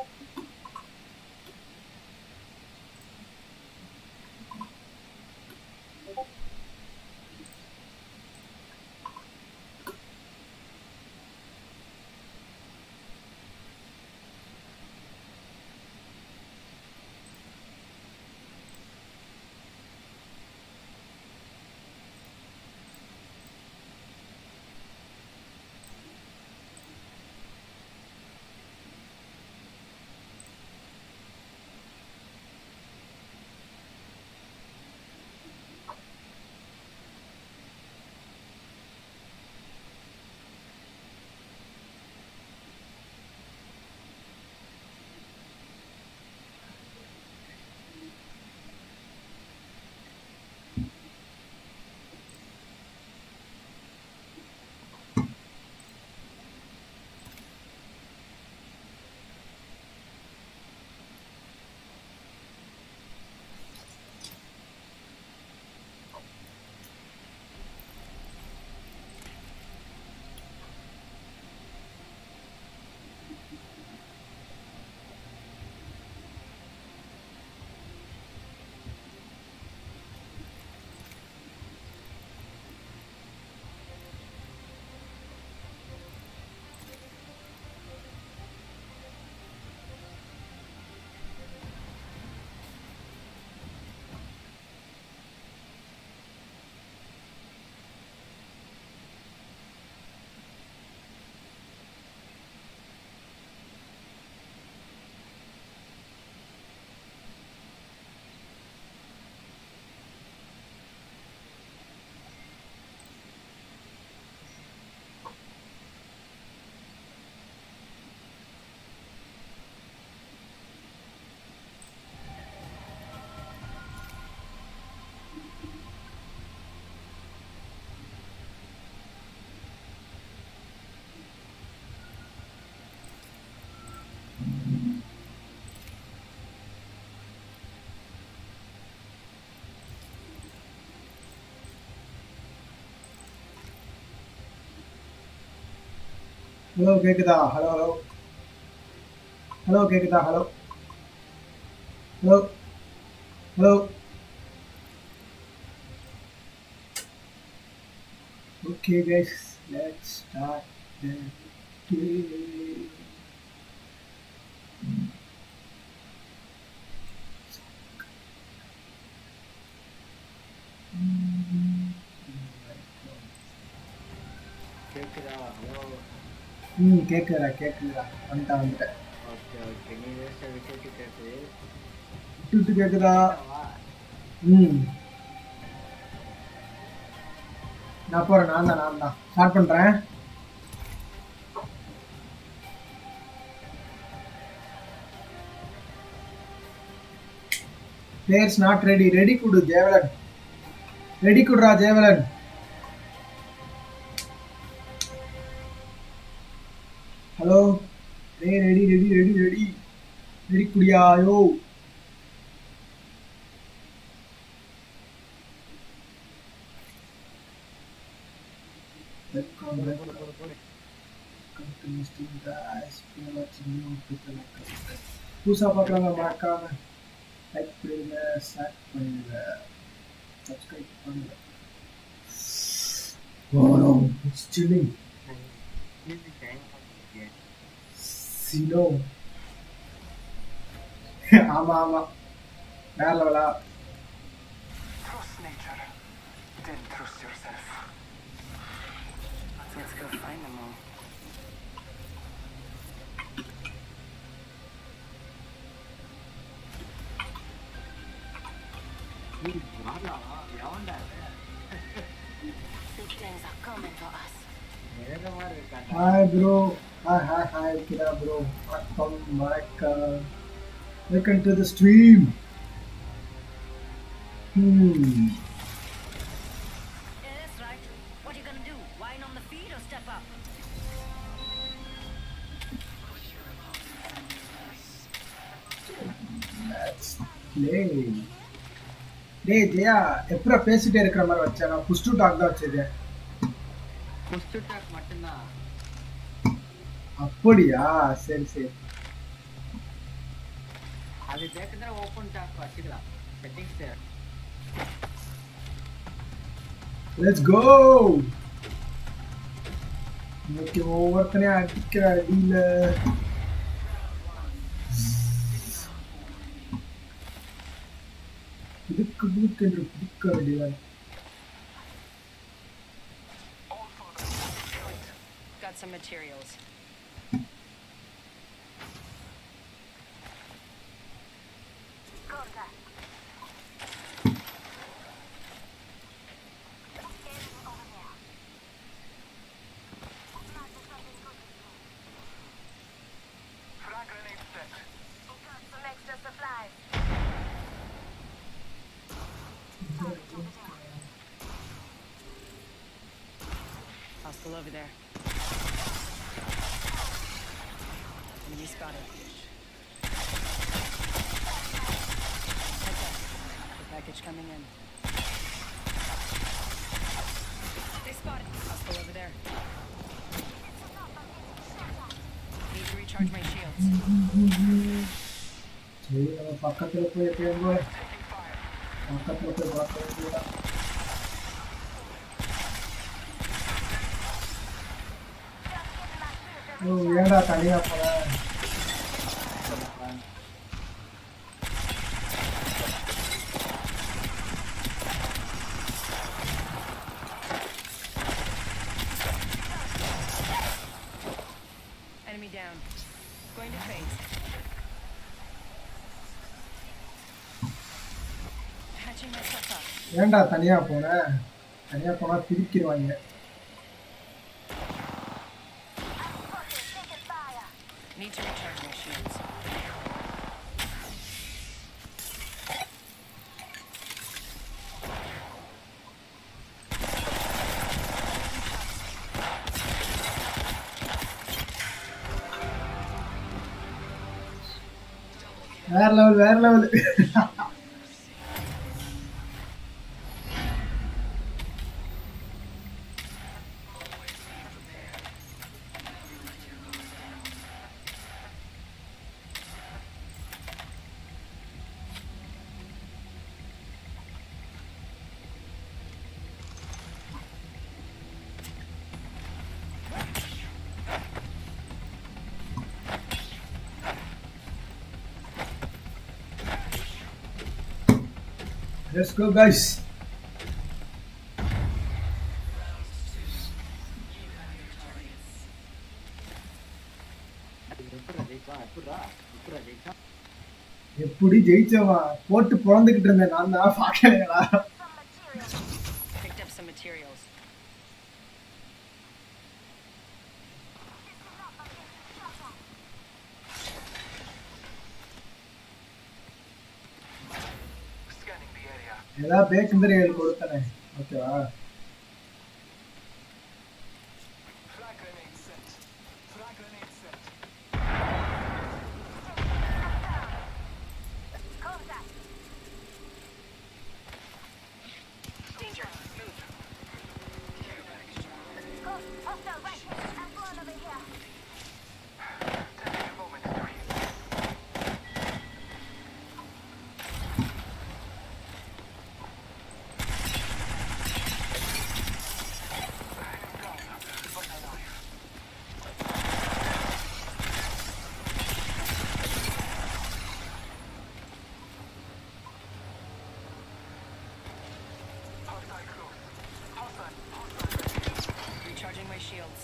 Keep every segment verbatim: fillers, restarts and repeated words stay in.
Hello, கேக்குதா? Hello, hello. Hello, கேக்குதா? Hello. Hello. Hello. Okay, guys, let's start the game. கேக்குதா? Hello. ம் கேக்குதா கேக்குதா வந்துட்டேன் வந்துட்டேன். ஓகே ஓகே நீ பேசுற விட்டு கேக்குது. விட்டு கேக்குதா? ம் நான் போறேன் நான் தான் நான் தான் ஸ்டார்ட் பண்றேன். Players not ready. Ready kudu Jevalan. Ready kudra Jevalan. Hello. Hey, ready, ready, ready, ready. Ready kudiya yo. Welcome, welcome. Welcome to my stream, guys. If you're watching new people like us. Pusa pakranga markama. Like பண்ணுங்க, start பண்ணுங்க, subscribe பண்ணுங்க. Oh no, it's chilling. Sino. ஆமா ஆமா வேற லெவலா. Trust nature, then trust yourself. Let's go find them all. Big things are coming for us. Hi bro. Hi hi hi Kira bro. Welcome back. Uh, welcome to the stream. Hmm. Yeah, that's right. What are you gonna do? Whine on the feet or step up? Let's play. டேய் ஜெயா எப்பற பேசிட்டே இருக்கிற மாதிரி வச்சா நான் push to talk தான் வச்சிருக்கேன். Push to talk மட்டும்தான். அப்படியா? சரி சரி. அது பேக்கத்துல ஓபன் டாப் வச்சுக்கலாம் செட்டிங்ஸ் தேர் லெட்ஸ் கோ இன்னைக்கு ஒவ்வொருத்தனே அடிக்கிற அடியில இதுக்கு புதுக்கு என்று புதுக்க வேண்டியதான் Got some materials. Hostile over there. Enemy spotted. Heads up. The package coming in. They spotted. Hostile over there. Need to recharge my shields. சரி நம்ம பக்கத்துல போய் எப்போ பக்கத்துல போய் பார்க்க ஓ ஏண்டா தனியா போற Enemy down. Going to phase. Patching myself up. ஏண்டா தனியா போற தனியா போனா பிரிக்கிடுவாங்க Need to recharge my shields. வேற லெவல் வேற லெவல் Let's go, guys. எப்படி ஜெயிச்சவா போட்டு புறந்துகிட்டு இருந்தேன் நான் தான் பாக்கலடா Picked up some materials. ஏதா பேக் இந்தரேல் கொடுத்தனே ஓகேவா Recharging my shields.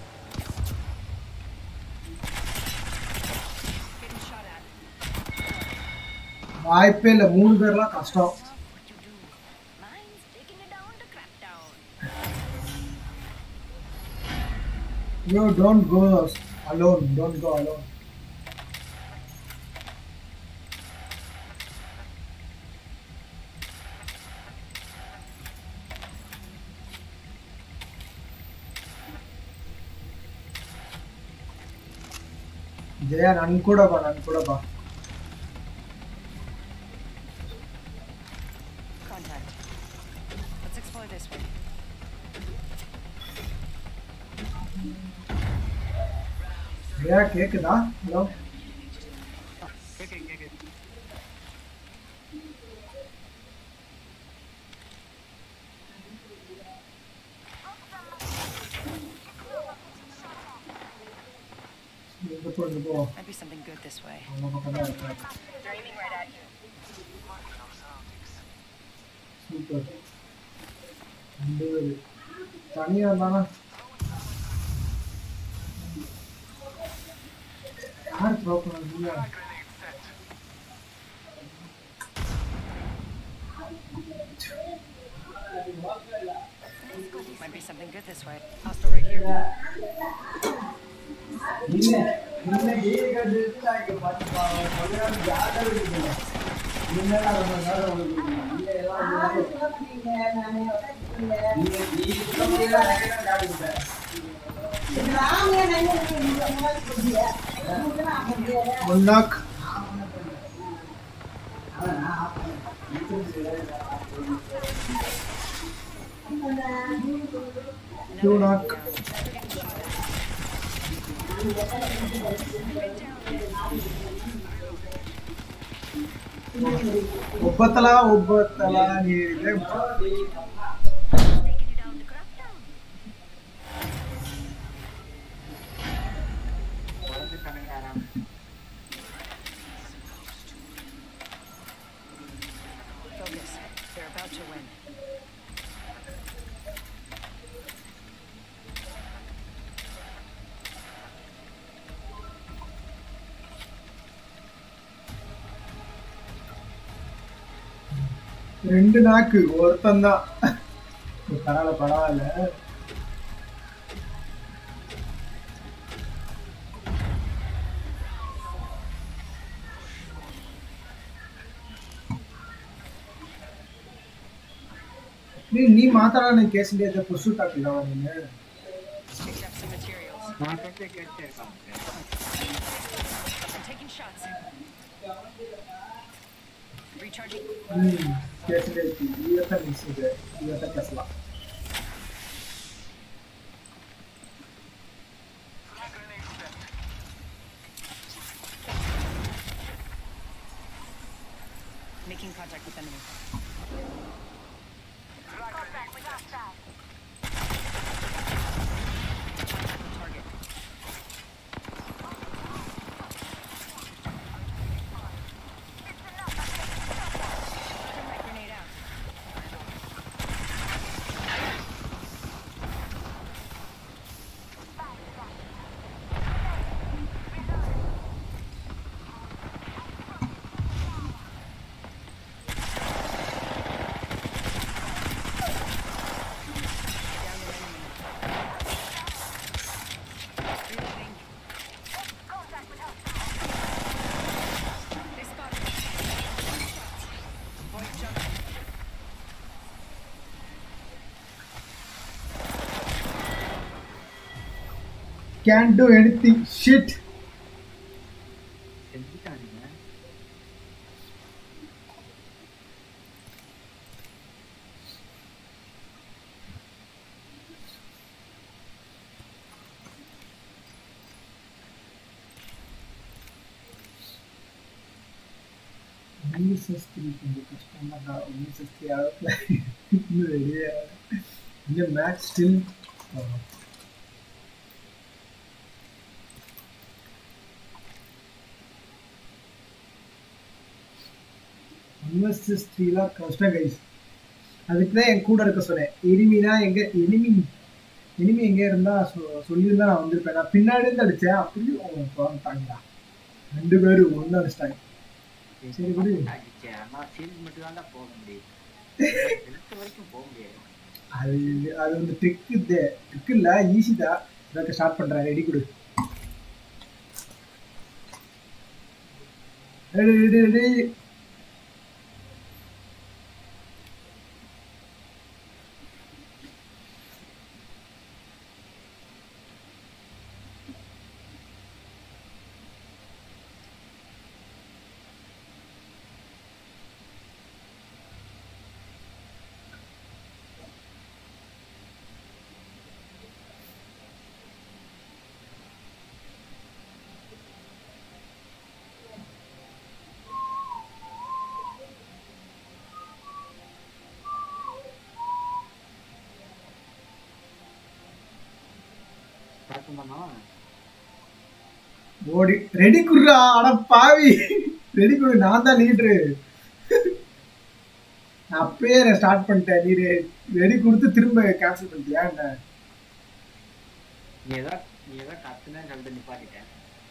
Getting shot at. வாய்ப்பே இல்ல மூணு பேர்லாம் கஷ்டம் What you do? Mine's taking it down to crap down. You don't go alone don't go alone ಜಯ ನನ್ ಕೂಡ ಬಾ ನನ್ ಕೂಡ ಬಾ Contact. Let's explore this way. ஜயா கேக்குதா ஹலோ எங்க போ எங்க போ Might be something good this way. அவங்க பக்கம் தான் இருக்காங்க. They're aiming right at you. Super ரெண்டு பேரு தனியா இருந்தானா யார் த்ரோ பண்ணாங்க Might be something good this way. Hostile right here. இல்ல இல்ல கேக்க டிஸ்ட்ராக்ட் பாத்து பாவம் சொல்றாங்க யாரோ இல்ல என்னடா ரொம்ப நேரம் உங்களுக்கு இல்ல எல்லாம் நீங்க நானே இல்ல நீங்க நீ கம்மியா ரெக்கார்ட் ஆடுங்க நானே நானே நீங்க மோல் புடியா நான் அப்படியே ஒன்னாக் அவன் நான் ஆப் Tunak. ಒಬ್ಬತ್ತಲ ಒಬ್ಬತ್ತಲ ನೀರಿದೆ Focus. They're about to win. ரெண்டு நாக்கு ஒருத்தன் தான் பரவாயில்ல பரவாயில்ல ನೀ ನೀ ಮಾತಾಡೋಣ ಕೇಸಲ್ಲಿ ಅದ ಪುರ್ಸೂಟ್ ಹಾಕಿಲ್ಲ ನೀನು Picked up some materials. ಮಾತಾಡ್ತಾ ಕೇಳ್ತಾ ಇರ್ತಾನೆ I'm taking shots. Recharging. ಹ್ಮ್ ಕೇಸಲ್ಲಿ ಐತಿ ಇವತ್ತ ಮಿಸ್ ಇದೆ ಇವತ್ತ ಕೆಸಲ Making contact with enemy. Contact with hostile. Target. Putting my grenade out. Down the enemy. Reloading. Contact with hostile. They spotted me. Shots. Void jungle. can't do anything shit செஞ்சுட்டானுங்க உன்னிஸ் three கொஞ்சம் கஷ்டமா தான் உன்னிஸ் three ஆகல இன்னும் ரெடியா இந்த match still உன்னிஸ் த்ரீலாம் கஷ்டம் கைஸ் அதுக்கு தான் என் கூட இருக்க சொன்னேன் எனிமினா எங்க எனிமி எனிமி எங்க இருந்தா சொல்லியிருந்தா நான் வந்திருப்பேன் நான் பின்னாடி இருந்து அடிச்சேன் அப்படியும் வந்துட்டாங்களா ரெண்டு பேரும் ஒன்று அடிச்சிட்டாங்க சரி விடு அடிச்சேன் ஆனா ஃபீல்ட் மட்டும் தான் போக முடியும் ஹெல்த் வரைக்கும் போக முடியாது அது அது வந்து ட்ரிக் இது ட்ரிக் இல்ல ஈஸி தான் இதை ஸ்டார்ட் பண்றேன் ரெடி கொடு ரெடி ரெடி ரெடி ஸ்டார்ட் பண்ணாமா ஓடி ரெடி குடுறா அட பாவி ரெடி குடு நான் தான் லீடரு அப்பயே ஸ்டார்ட் பண்ணிட்டேன் நீ ரெடி கொடுத்து திரும்ப கேன்சல் பண்ணிட்டியா என்ன நீ ஏதோ நீ ஏதோ கத்துனா கழுத நிப்பாட்டிட்டேன்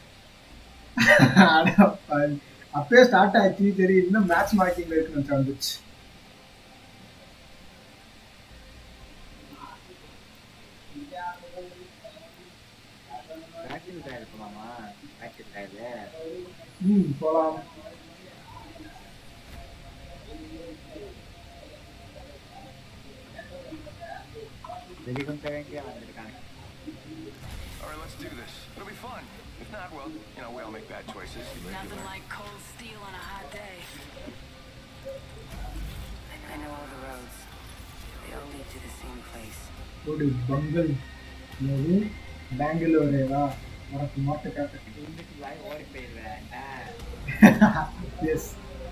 அட பாவி அப்பயே ஸ்டார்ட் ஆச்சு சரி இன்னும் மேட்ச் மார்க்கிங்ல இருக்குன்னு வந்துச்சு பிராக்டிஸ் ட்ரையல் போலாமா பிராக்டிஸ் ட்ரையல் ம் போலாம் ரெடி கொண்டு வேண்டிய வந்திருக்காங்க All right, let's do this. It'll be fun. If not, well, you know, we all make bad choices. You live, you Nothing learn. like cold steel on a hot day. I know all the roads. They all lead to the same place. ஓடி பங்கல் என்னது பெங்களூரேவா உனக்கு மாட்ட காட்டு இன்னைக்கு வாய் ஓடி போயிடுவேன் yes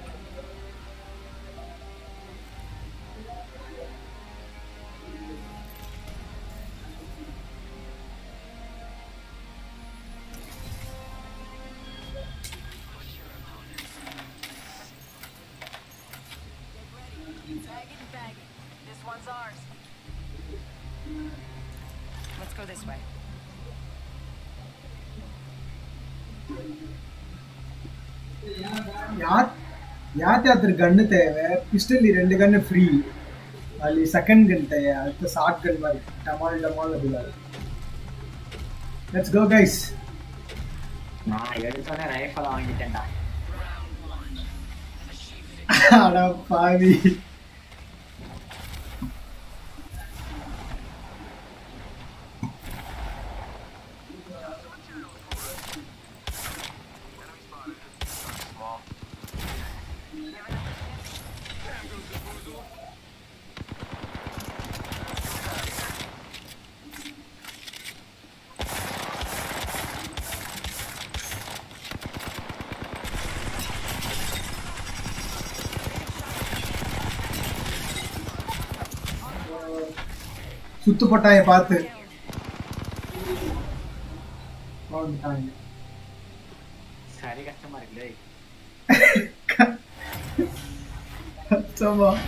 This one's ours. Let's go this way. ಯಾತ್ ಯಾತ್ ಯಾತ್ರ ಗನ್ ತೇವೆ ಪಿಸ್ಟಲ್ రెండు ಗನ್ ಫ್ರೀ ಅಲ್ಲಿ ಸೆಕೆಂಡ್ ಗನ್ ತೇವೆ ಅದು ಶಾರ್ಟ್ ಗನ್ ಮಾಡಿ ಟಮಾಲ್ ಟಮಾಲ್ ಅದು ಲೆಟ್ಸ್ ಗೋ ಗೈಸ್ நான் எடுத்தோடனே ரைஃபிள் வாங்கிட்டேன்டா அட பாவி சுத்து போட்டாய பார்த்து வந்துட்டாங்க சரி கஷ்டமா இருக்குல்ல கஷ்டமா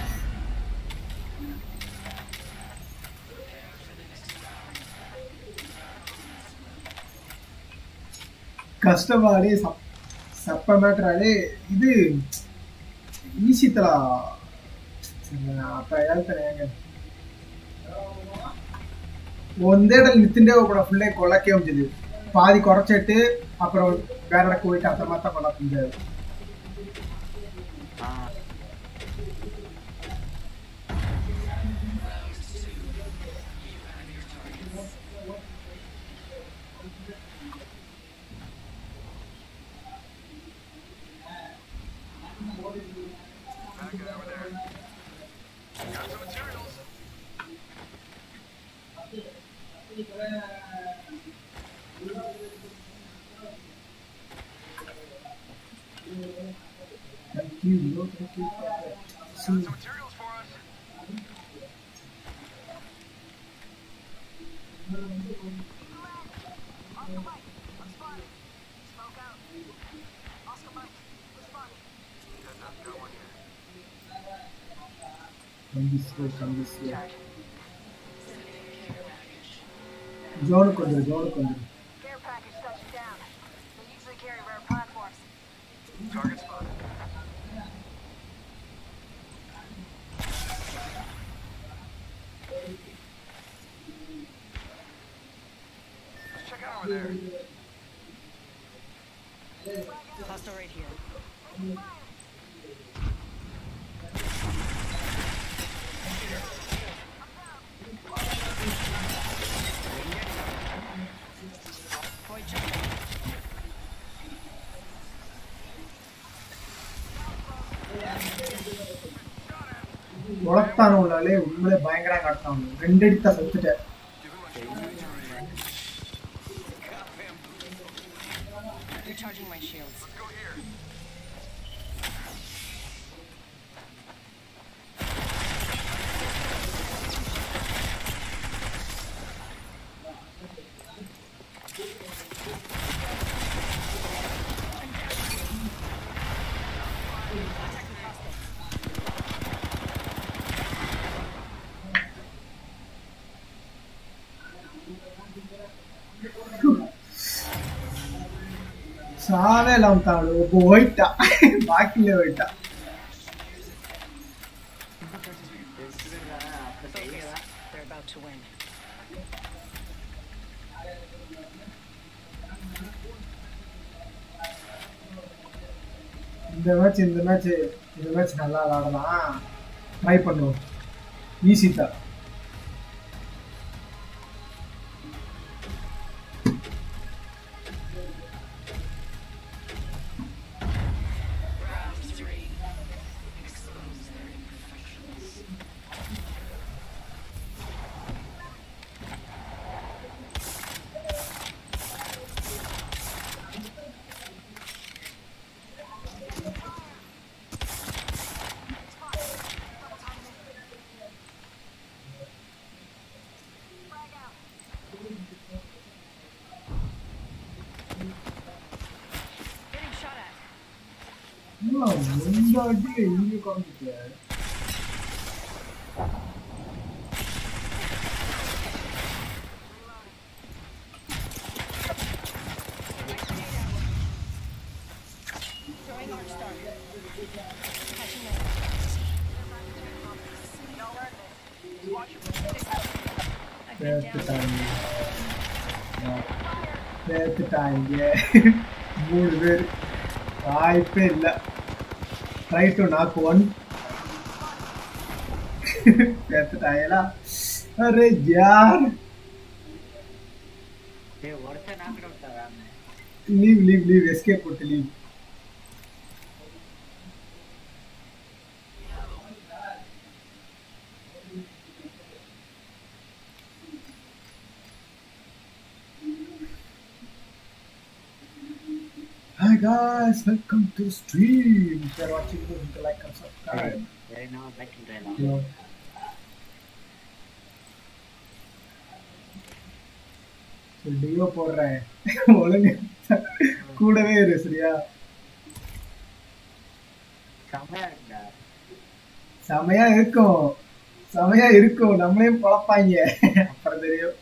ಕಷ್ಟಮಾಡಿ ಸಪ್ಪ ಮ್ಯಾಟ್ರಾಡಿ ಇದು ಈಸಿ ತರ ಅಪ್ಪ ಹೇಳ್ತಾರೆ ಹೆಂಗೆ ಒಂದೇ ನಿಂತಿಂದೇ ಹೋಗ್ಬಿಡ ಫುಲ್ಲೇ ಕೊಳಕ್ಕೆ ಹೊಂದಿದ್ವಿ ಪಾದಿ ಕೊರಚಿಟ್ಟು ಅப்புறம் ಬೇರೆ இடಕ್ಕೆ ಹೋಯ್ತು ಅದ್ರ ಮಾತ್ರ ಕೊಡಕ್ಕೆ ಮುಂದೆ Thank you, no, thank you for that. See. Some materials for us. Come this way, come this way. Zone kondu, zone kondu. Care package touching down. They usually carry rare platforms. Target spotted. Let's check out over there. Hostile right here. Point check. ಒಳಗ್ತಾನು ಉಳ್ಳಾಲೆ ಉಮ್ಮಳೆ ಭಯಂಕರ ಆಡ್ತಾನು ರೆಂಡೆಡ್ತಾ ಸತ್ತುತ್ತೆ Recharging my shields. Let's go here. ಸಾವೇ ಇಲ್ಲ ಅಂತ ಅವಳು ಒಬ್ಬ ಹೋಯ್ತಾ ಬಾಕಿಲೇ ಹೋಯ್ತಾ They're about to win. இந்த match இந்த மேட்ச் இந்த மேட்ச் நல்லா விளாடலாம் ட்ரை பண்ணுவோம் ஈஸி தான் Getting shot at. இந்த அடி இங்கே காமிச்சு Throwing arc star. Catching it. I've been down. சேர்த்துட்டாங்க மூணு பேர் வாய்ப்பே இல்லை ட்ரை டு நாக் ஒன் சேர்த்துட்டாங்களா அரே யார் லீவ் லீவ் லீவ் எஸ்கேப் போட்டு leave Hi guys, welcome to stream. If you're watching this, hit the like and subscribe. Right now, back in dialogue. Yeah. So Dio போடுறேன் ஒழுங்கு கூடவே இரு சரியா செமையா இருக்குடா செமையா இருக்கும் செமையா இருக்கும் நம்மளையும் பொழப்பாங்க அப்புறம் தெரியும்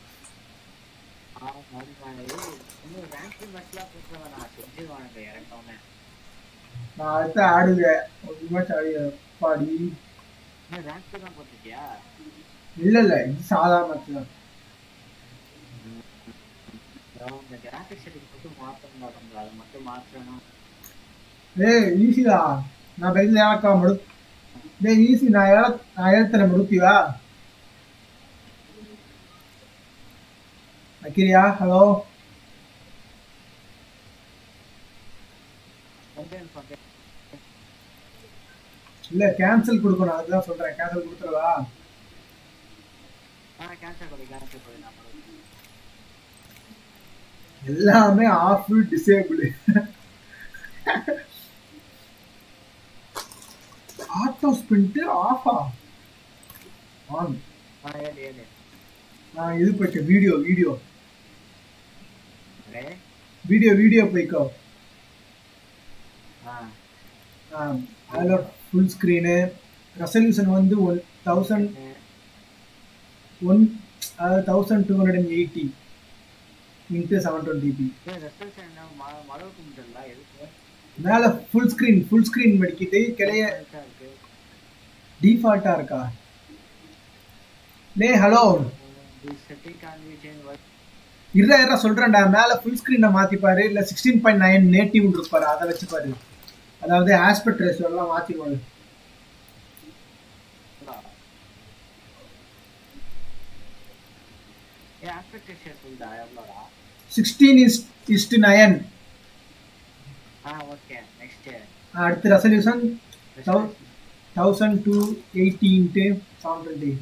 நான் அடுத்து ஆடுவேன் ஒரு மேட்ச் ஆடுவேன் பாடி இல்ல இல்ல இது சாதாரண மேட்ச் தான் ஏய் ஈஸிடா நான் பைக்ல ஏழக்கா முடு டேய் ஈஸி நான் ஏழ நான் ஏழத்தனை முடுத்திவா அக்கிரியா ஹலோ இல்ல கேன்சல் கொடுக்கணும் அதுதான் சொல்றேன் கேன்சல் கொடுத்துறதா எல்லாமே ஆஃப் டிசேபிள் ஆட்டோ ஸ்பின்ட் ஆஃபா ஆன் நான் இது போயிட்டு வீடியோ வீடியோ வீடியோ வீடியோ போய்க்கோ அதில் ஃபுல் ஸ்க்ரீனு ரெசல்யூஷன் வந்து ஒன் தௌசண்ட் ஒன் அதாவது thousand two hundred and eighty into seven twenty P மேலே ஃபுல் ஸ்க்ரீன் ஃபுல் ஸ்க்ரீன் மடிக்கிட்டு கிளைய டிஃபால்ட்டாக இருக்கா லே ஹலோ இருடா இருடா சொல்கிறேன்டா மேலே ஃபுல் ஸ்க்ரீனை மாற்றிப்பாரு இல்லை சிக்ஸ்டீன் பாயிண்ட் நைன் நேட்டிவ் இருப்பாரு அதை வச்சுப்பாரு அதாவது ஆஸ்பெக்ட் ரேஷியோ எல்லாம் மாற்றிடுவாரு சிக்ஸ்டீன் இஸ் இஸ்ட் நைன் அடுத்து resolution thousand two eighty into seven twenty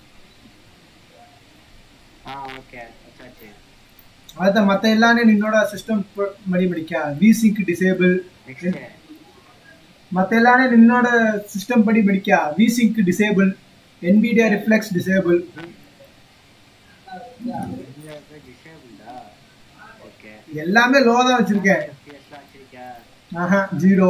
அதான் மற்ற எல்லாமே நின்னோட சிஸ்டம் மடி படிக்கா விசிக்கு டிசேபிள் மற்ற எல்லாமே நின்னோட சிஸ்டம் படி படிக்கா விசிக்கு டிசேபிள் NVIDIA Reflex disable எல்லாமே லோ தான் வச்சிருக்கேன் ஆஹா ஜீரோ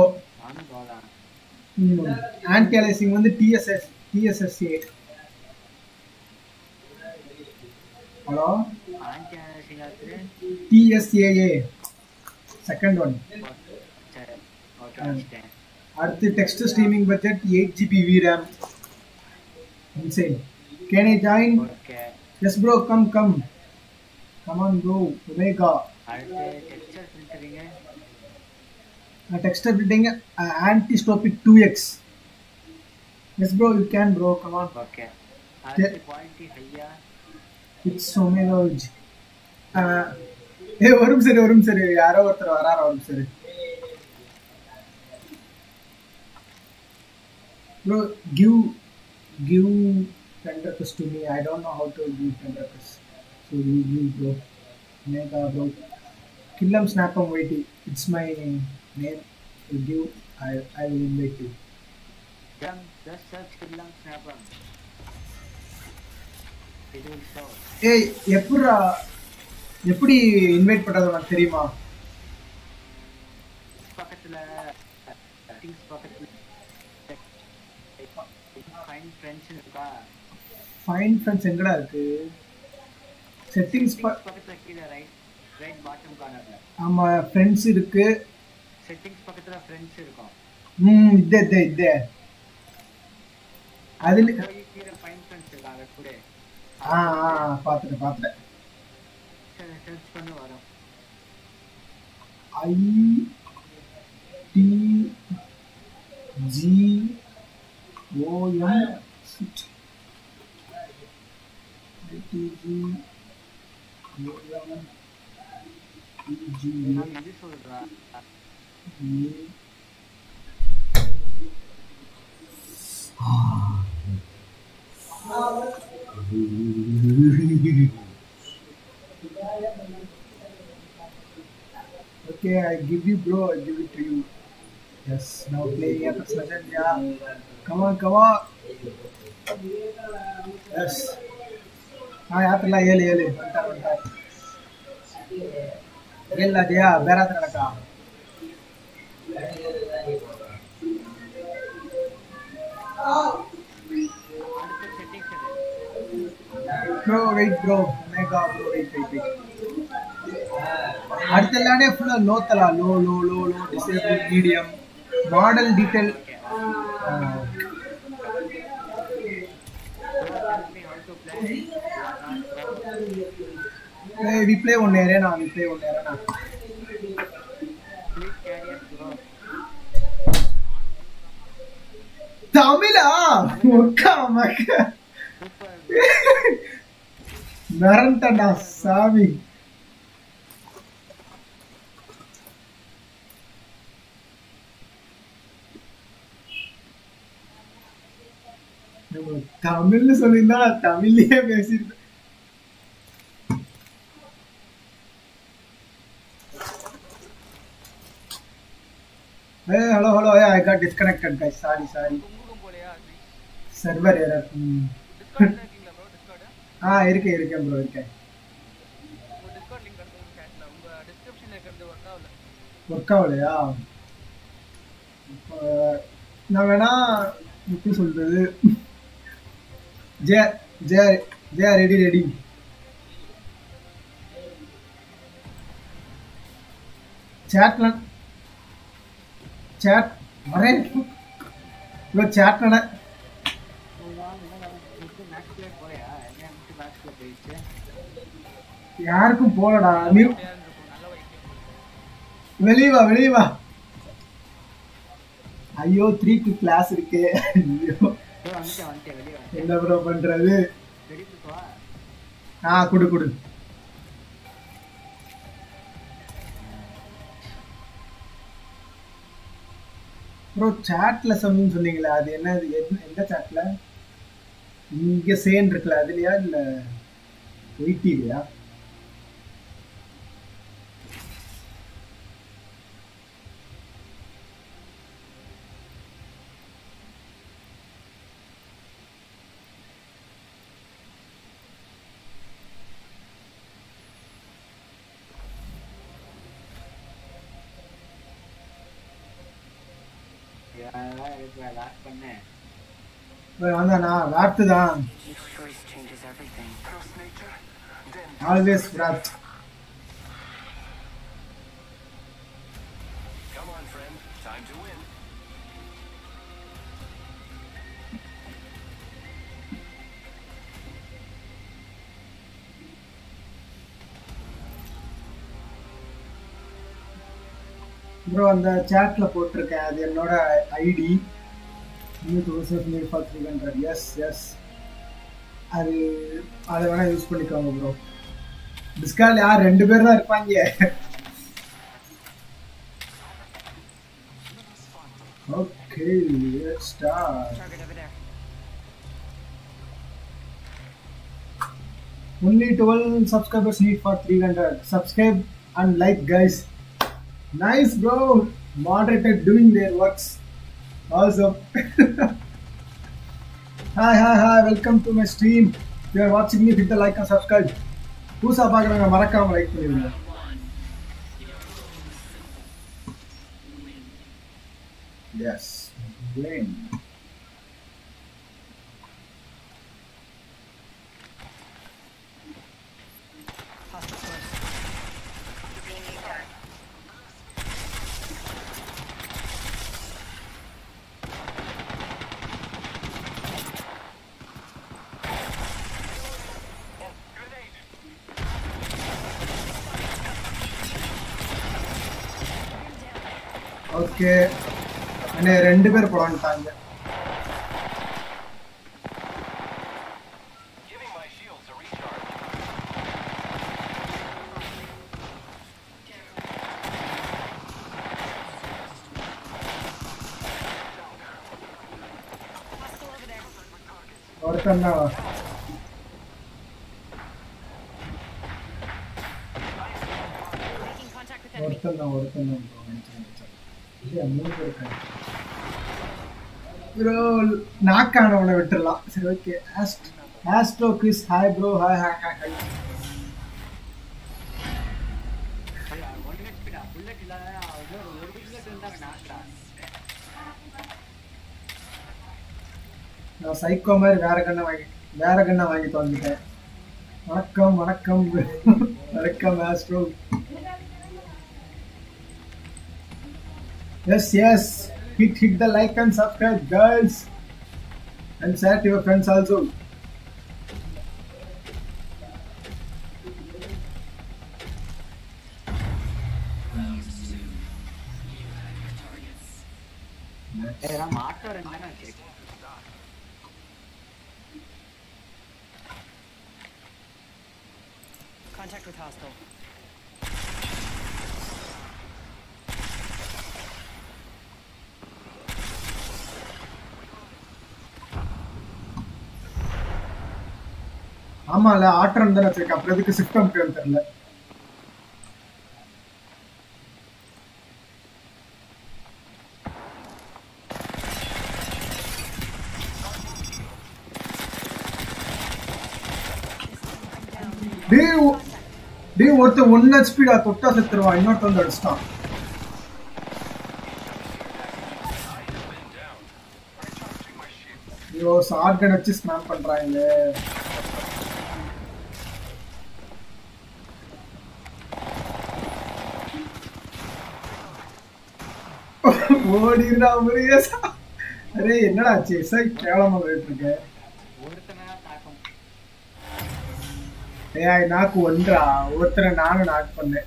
ஆன்டி அலைசிங் வந்து DSS DSSA hello anti aliasing சிங்காத்ரி T S A A second one. சரி ஓகே அடிச்சிட்டேன். அடுத்து text streaming budget eight G B V RAM. Insane. Can I join? Okay Yes bro, come come. Come on bro. Omega. அடுத்து texture filtering Uh, texture building uh, anti-stopic two X. Yes bro, you can bro, come on. Okay அடுத்து quality ஹையா It's Omega. Uh, hey, வரும் சரி வரும் சரி யாரோ ஒருத்தர் வராரா வரும் சரி. Bro, give give ten requests to me. I don't know how to give ten requests. So you you bro. Omega bro. Killam Snapam Waity. It's my name. So give. I I will invite you. டம் just search கில்லம் ஸ்னாப்பர் இது will show. ஏய் எப்படிடா எப்படி invite பண்றது உனக்கு தெரியுமா? பக்கத்துல செட்டிங்ஸ் பக்கத்துல ஃபைன் ஃப்ரெண்ட்ஸ் இருக்கா? ஃபைன் ஃப்ரெண்ட்ஸ் எங்கடா இருக்கு? செட்டிங்ஸ் பக்கத்துல கீழ ரைட் ரைட் பாட்டம் கார்னர்ல. ஆமா ஃப்ரெண்ட்ஸ் இருக்கு. செட்டிங்ஸ் பக்கத்துல ஃப்ரெண்ட்ஸ் இருக்கும். ம் இதே இதே இதே அதுல போய் கீழ ஃபைன் ஃப்ரெண்ட்ஸ் இருக்காங்க கூட. ஆ ஆ பாத்துட்டேன் பாத்துட்டேன். சர்ச் பண்ணி வரோம். I T G O M I T G O M T G நான் இது சொல்றா. Okay, I give you bro, I give it to you. Yes, now playing Apex Legends, yeah. Come on, come on. Yes. Ah, yaatla yele yele. Vanta vanta. Yella dia, berat nadaka. அடுத்த settings எடு. Bro, wait bro. Omega bro, wait, wait, wait. அடுத்தலானே ஃபுல்லா low தலா low low low low disable medium model detail Hey, we play one area now, we play one area now. Please carry us bro. Tamila! Mukka makka. Narantana Sami. தமிழ்னு சொல்லிருந்தா தமிழ்லயே பேசிருப்பேன். Hey, hello, hello. Yeah, I got disconnected, guys. Sorry, sorry. Server error. Hmm. Ah, இருக்கேன் இருக்கேன் bro, இருக்கேன். Discord link அனுப்புங்க. நம்ம description இருக்கிறது work ஆகல. Work ஆகலையா? நான் வேணா எப்படி சொல்றது? ஜெய ஜெய ஜெய ரெடி ரெடி. chatல chat வரே bro chatல யாருக்கும் போலடா நீ வெளிய வா வெளிய வா. ஐயோ த்ரீ க்கு கிளாஸ் இருக்கு. ஐயோ என்ன ப்ரோ பண்றது? ஆ குடு குடு. ப்ரோ சாட்ல சம்திங் சொன்னீங்களா, அது என்னது? எந்த சாட்ல? இங்க சேன் இருக்குல்ல அதுலயா இல்ல ஒயிட்டிலயா? ஆல்வேஸ் பிராத் friend. Time to win. Bro அந்த சாட்ல போட்டிருக்கேன் அது என்னோட ID new thousand new four three hundred yes yes அது அதை வேணா யூஸ் பண்ணிக்கோங்க ப்ரோ டிஸ்கார்ட்ல யார் ரெண்டு பேர் தான் இருப்பாங்க okay let's start Target over there. only twelve subscribers need for three hundred subscribe and like guys. Nice bro, moderator doing their works. Awesome. Hi hi hi, welcome to my stream. If you are watching me, hit the like and subscribe. Pusa paakranga marakama like pannirunga. Yes, win. Hostile close. Okay. அண்ணே ரெண்டு பேர் போறான்ட்டாங்க. Giving my shields a recharge. Hostile over there. ஒருத்தன் தான் Making contact with enemy. ஒருத்தன் தான் ஒருத்தன் தான் இல்லையா மூணு பேர் இருக்காங்க ப்ரோ நாக்கானவனை விட்டுடலாம் சரி ஓகே ஆஸ்ட் Astro Chris hi bro hi hi hi hi one ஹெச்பிடா புல்லட் இல்லாத இன்னொரு ஒரு புல்லட் இருந்தா நாக்குடா நான் சைக்கோ மாதிரி வேற கண்ணை வாங்கி வேற கண்ணை வாங்கி வந்துட்டேன் வணக்கம் வணக்கம் வணக்கம் Astro yes yes hit hit the like and subscribe guys and share to your friends also ஏய் நான் மாட்ட ரெண்டு தான கேக்கு Contact with hostile. ஆமால ஆட்டம் தானே வச்சிருக்கேன் அப்புறம் எதுக்கு சிஸ்டம் பேர் தெரியல டேய் டேய் ஒருத்தன் ஒன் ஹெச்பிடா தொட்டா செத்துருவான் இன்னொருத்தன் வந்து அடிச்சிட்டான் ஐயோ ஷாட்கன் வச்சு ஸ்னாப் பண்றாங்க ஓடிடா முருகேசா அரே என்னடா ஆச்சு சார் கேவலமா போயிட்டு இருக்க ஒருத்தனா தாக்கம் ஏய் நாக்கு ஒன்றா ஒருத்தரை நானும் நாக் பண்ணேன்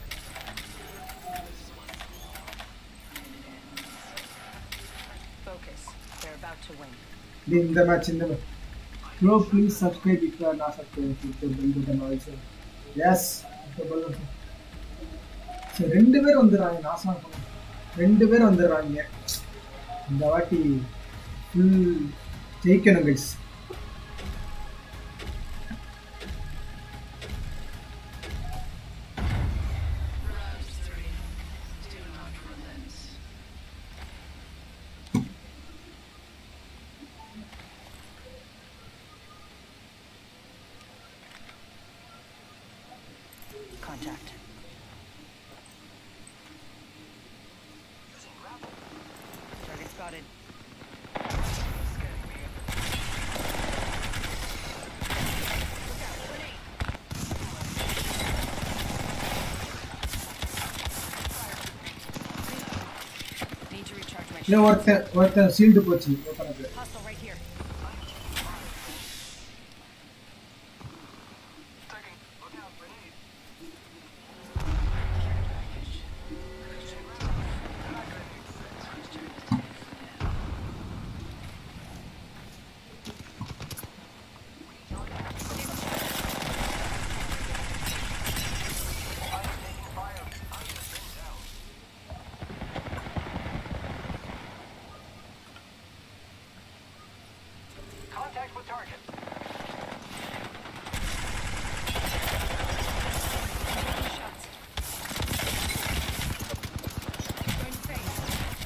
Focus. They're about to win. நீ இந்த மேட்ச் இந்த match bro please subscribe if you are not subscribe to bell button also yes சரி ரெண்டு பேர் வந்துடுறாங்க நாசமா பண்ண ரெண்டு பேர் வந்துடுறாங்க இந்த வாட்டி ஃபுல் ஜெயிக்கணும் கைஸ் Contact. Target spotted. இன்னும் ஒருத்தன் ஒருத்தன் சீல்டு போச்சு ஒருத்தனுக்கு. Hostile right here. Contact with target. Shots. Going safe.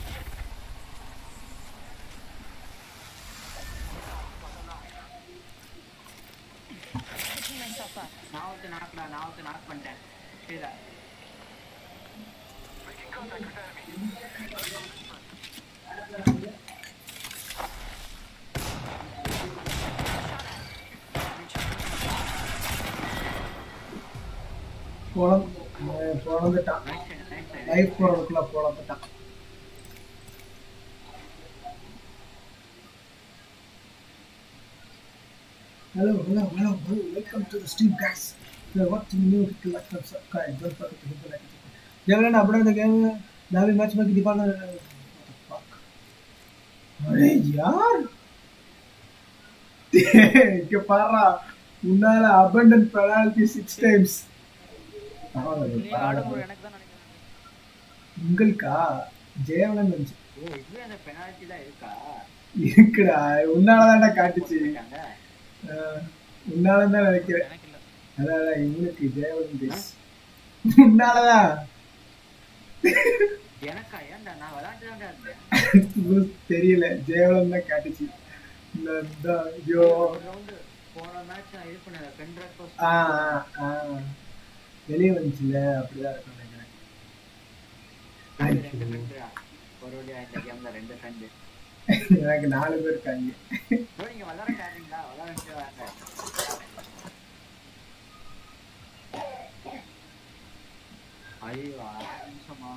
Picking myself up. நான் ஒருத்தன் நாக்குடா நான் ஒருத்தன் நாக் பண்ணிட்டேன் சரிதா Making contact with enemy. பொழந்து பொழந்துட்டான். நைஸ் நைஸ் லைஃப் போறதுக்குள்ள பொழந்துட்டான். Hello, hello, hello, hello. Welcome to the stream, guys. If you are watching new, hit the like and subscribe. Don't forget to hit the like and subscribe. Jalen, upload the game. Now we match make Deepan. What the fuck? अरे यार, क्या पारा? उन्नाला abandon penalty six times. நீ ஆடும்போது எனக்கு தான் நினைக்கிறேன். உங்களுக்கா ஜெயவலன் வந்து ஓ இதுவே அந்த பெனால்ட்டி தான் இருக்கா இருக்குடா உன்னாலதான்டா காட்டுச்சு போட்டாங்க உன்னாலதான் நினைக்கிறேன் எனக்கு இல்ல. அதான் இவனுக்கு ஜெயவலன் தேஸ் உன்னாலதான் எனக்கா ஏன்டா நான் விளையாட்டு தான்டா இருந்தேன் தெரியல ஜெயவலன் தான் காட்டுச்சு ஐயோ ஒரு ரவுண்டு போன மேட்ச் நான் இது பண்ணேன் ஃப்ரெண்ட் ரெக்வஸ்ட் ஆ ஆ வெளியே வந்துச்சுல அப்படிதான் இருக்கும் நினைக்கிறேன் ரெண்டு ஃப்ரெண்டா ஒரு வழியா இந்த கேம்ல ரெண்டு ஃப்ரெண்டு எனக்கு நாலு பேர் இருக்காங்க ப்ரோ நீங்க விளையாட காட்டுறீங்களா விளையாட வாங்க ஐயோ ஆறு நிமிஷமா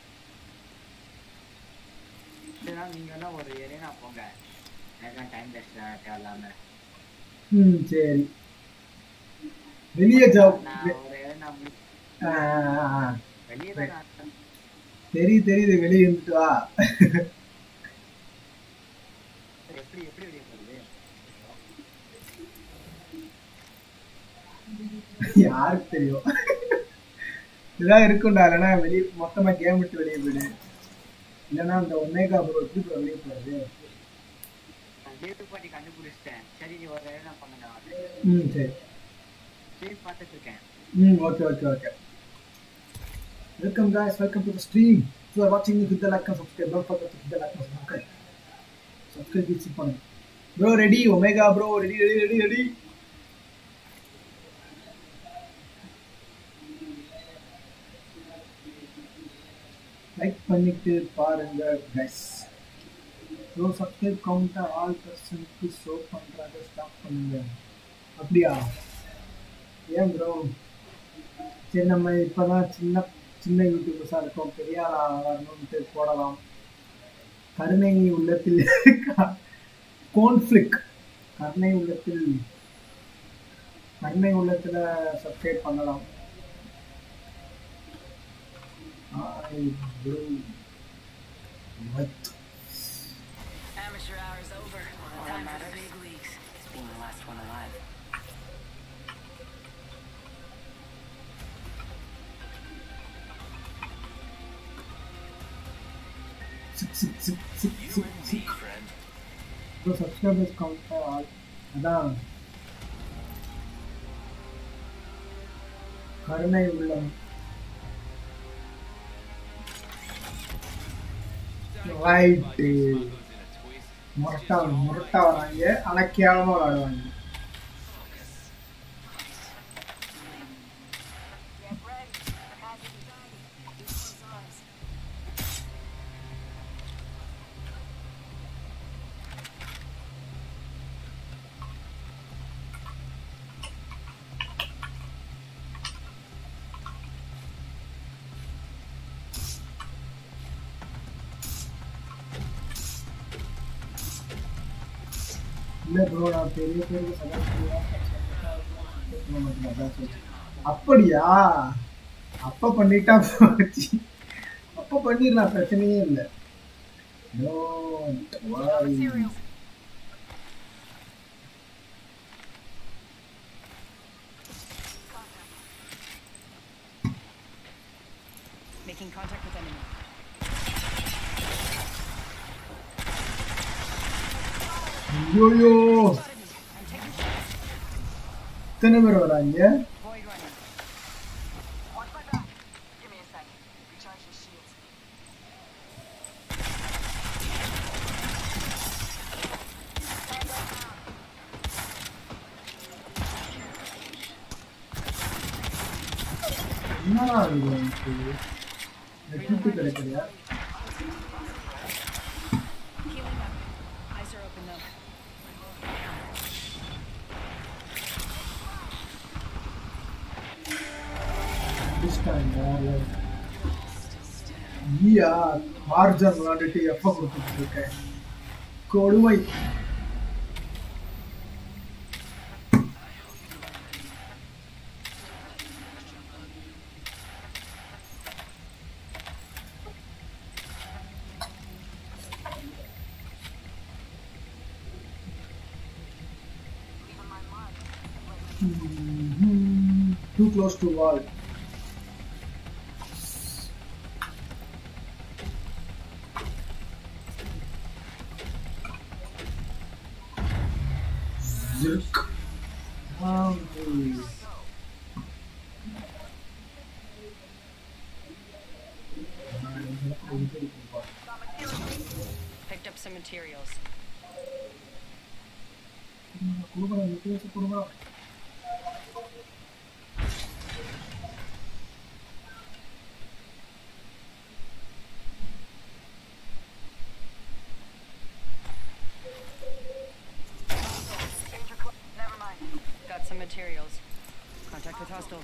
சரிண்ணா நீங்க எல்லாம் ஒரு ஏரியா போங்க எனக்கு டைம் வேஸ்ட் தேவையில்லாம ம் சரி வெளியே ஜாப் நான் ஒரு ஏரியா முடிச்சு ஆ ஆ, ஆ. வெளியே தான் நான் தெரியுது தெரியுது வெளியே இருந்துட்டு வா எப்படி எப்படி வெளியே போகுது யாருக்கு தெரியும் இதான் இருக்கும்டா இல்லைன்னா வெளியே மொத்தமா கேம் விட்டு வெளியே போயிடு இல்லைன்னா அந்த ஒன்னேகா ப்ரோ எப்படி ப்ரோ வெளியே போறது நான் கேட்டு பாட்டி கண்டுபிடிச்சிட்டேன் சரி நீ ஒரு ஏரியா பண்ணுங்க ம் சரி சரி பார்த்துட்டு இருக்கேன் ம் okay okay okay welcome guys welcome to the stream if you are watching me hit the like and subscribe don't forget to hit the like and subscribe subscribe click பண்ணுங்க bro ready omega bro ready ready ready ready like பண்ணிட்டு பாருங்க guys bro subscribe count all personக்கு show பண்றாங்க stop பண்ணுங்க அப்படியா ஏன் bro சரி நம்ம இப்பதான் சின்ன சின்ன யூடியூபர்ஸாக இருக்கோம் பெரிய ஆளா வரணும்ட்டு போடலாம் கருணை உள்ளத்தில் கோன்ஃப்ளிக் கருணை உள்ளத்தில் கருணை உள்ளத்தில் சப்ஸ்கிரைப் பண்ணலாம் I do what? Amateur hour is over. Time for the big leagues. It's being the last one alive. Sick, sick, sick, sick, You sick, and me, sick. friend. So subscribers count for all. அதான் கருணை உள்ளம் right முரட்டா முரட்டா வராங்க ஆனா கேவலமா விளையாடுவாங்க இல்லை bro நான் பெரிய பேருக்கு சஜஸ்ட் அப்படியா அப்ப பண்ணிட்டா போச்சு அப்ப பண்ணிடலாம் பிரச்சனையே இல்லை Don't worry. Making contact with enemy. Yo yo. Tene mer varaங்க. Void running. Watch my back. Give me a sec. Recharge the shields. என்னடா இது நெட் கிடைக்கலையா Healing up. Eyes are open though. this time more யா மார்ஜன் விளையாண்டுட்டு எப்ப கொடுத்துட்டு இருக்கேன் கொடுமை Mm-hmm. Too close to wall. Zirk. Um, Picked up some materials. Never mind. Got some materials. Contact with hostile.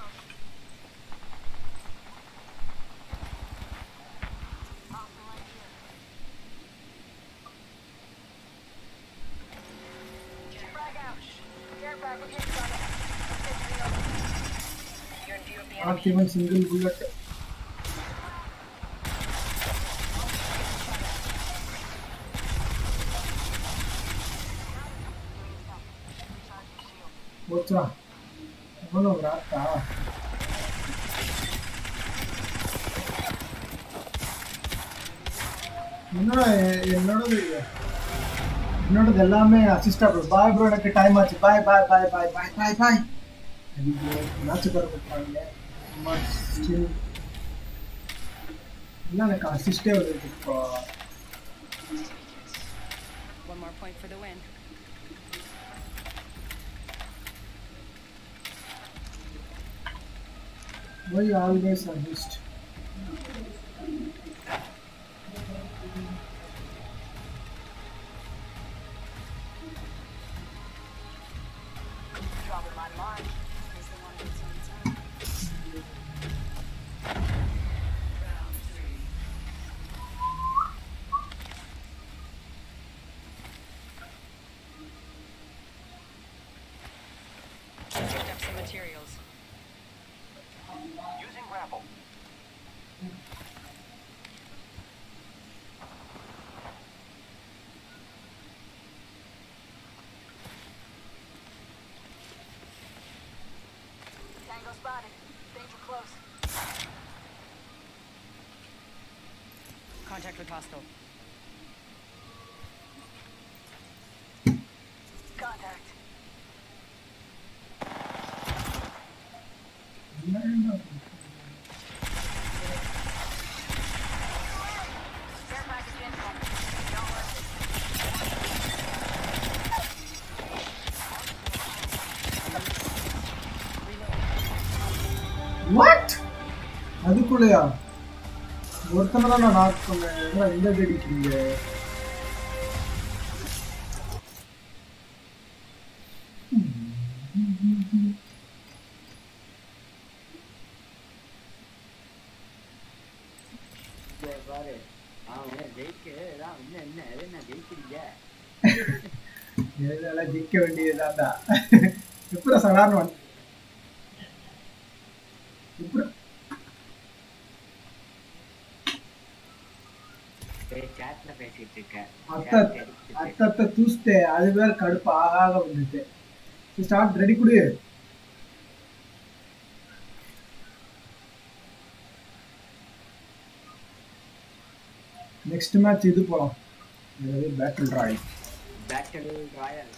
Not even single bullet. What's wrong? No, no, rata. என்னடா என்னோடது என்னோடது எல்லாமே அசிஸ்டா ப்ரோ பாய் ப்ரோ எனக்கு time ஆச்சு bye பாய் பாய் பாய் பாய் பாய் பாய் match கரெக்டாக still இல்லை எனக்கு அசிஸ்டே வருது இப்போ One more point for the win. Why always assist? Dropping my mark. Is the one that's on time. Picked up some materials. Using grapple. Tango spotted. Danger close. Contact with hostile. Contact. Care package incoming. Don't let it. What? அதுக்குள்ளயா ஒருத்தனை தான் நான் knock பண்ணேன் என்ன இந்த அடிக்கிறீங்க பாரு அவன் ஜெயிக்க என்ன என்ன என்ன ஜெயிக்கிறீங்க இதெல்லாம் ஜிக்க வேண்டியதுதான்டா. எப்படா சடார்னு வந்து ఇప్పుడు చాట్ల பேசிட்டு இருக்க అత్త అత్త అత్త చూస్తే అది వేరే కడుపు ఆగాగా ఉంది. స్టార్ట్ రెడీ కుడి. నెక్స్ట్ మ్యాచ్ ఇది పోலாம். ఇది battle royale. Battle royale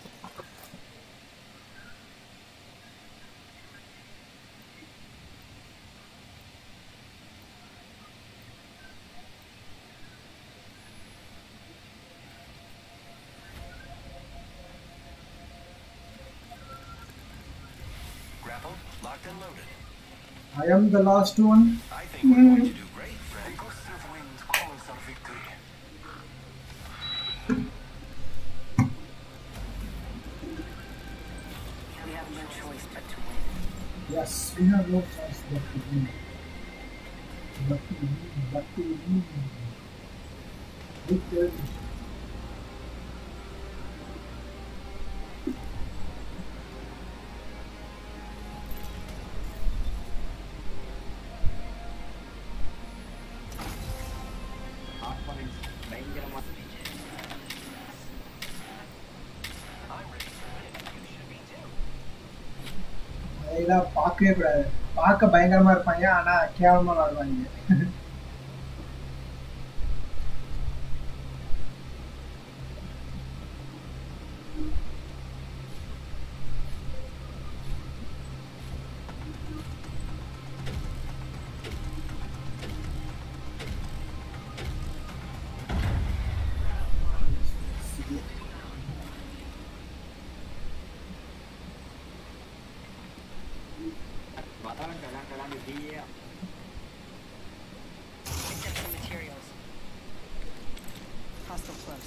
Locked and loaded. I am the last one. I think we're going to do great, friend. Gust of wind calls our victory. We have no choice but to win. Yes, we have no choice but to win. But to win, but to win. Victory. இதெல்லாம் பார்க்கவே கூடாது. பார்க்க பயங்கரமா இருப்பாங்க, ஆனா கேவலமா விளாடுவாங்க. Injection materials. Hostile close.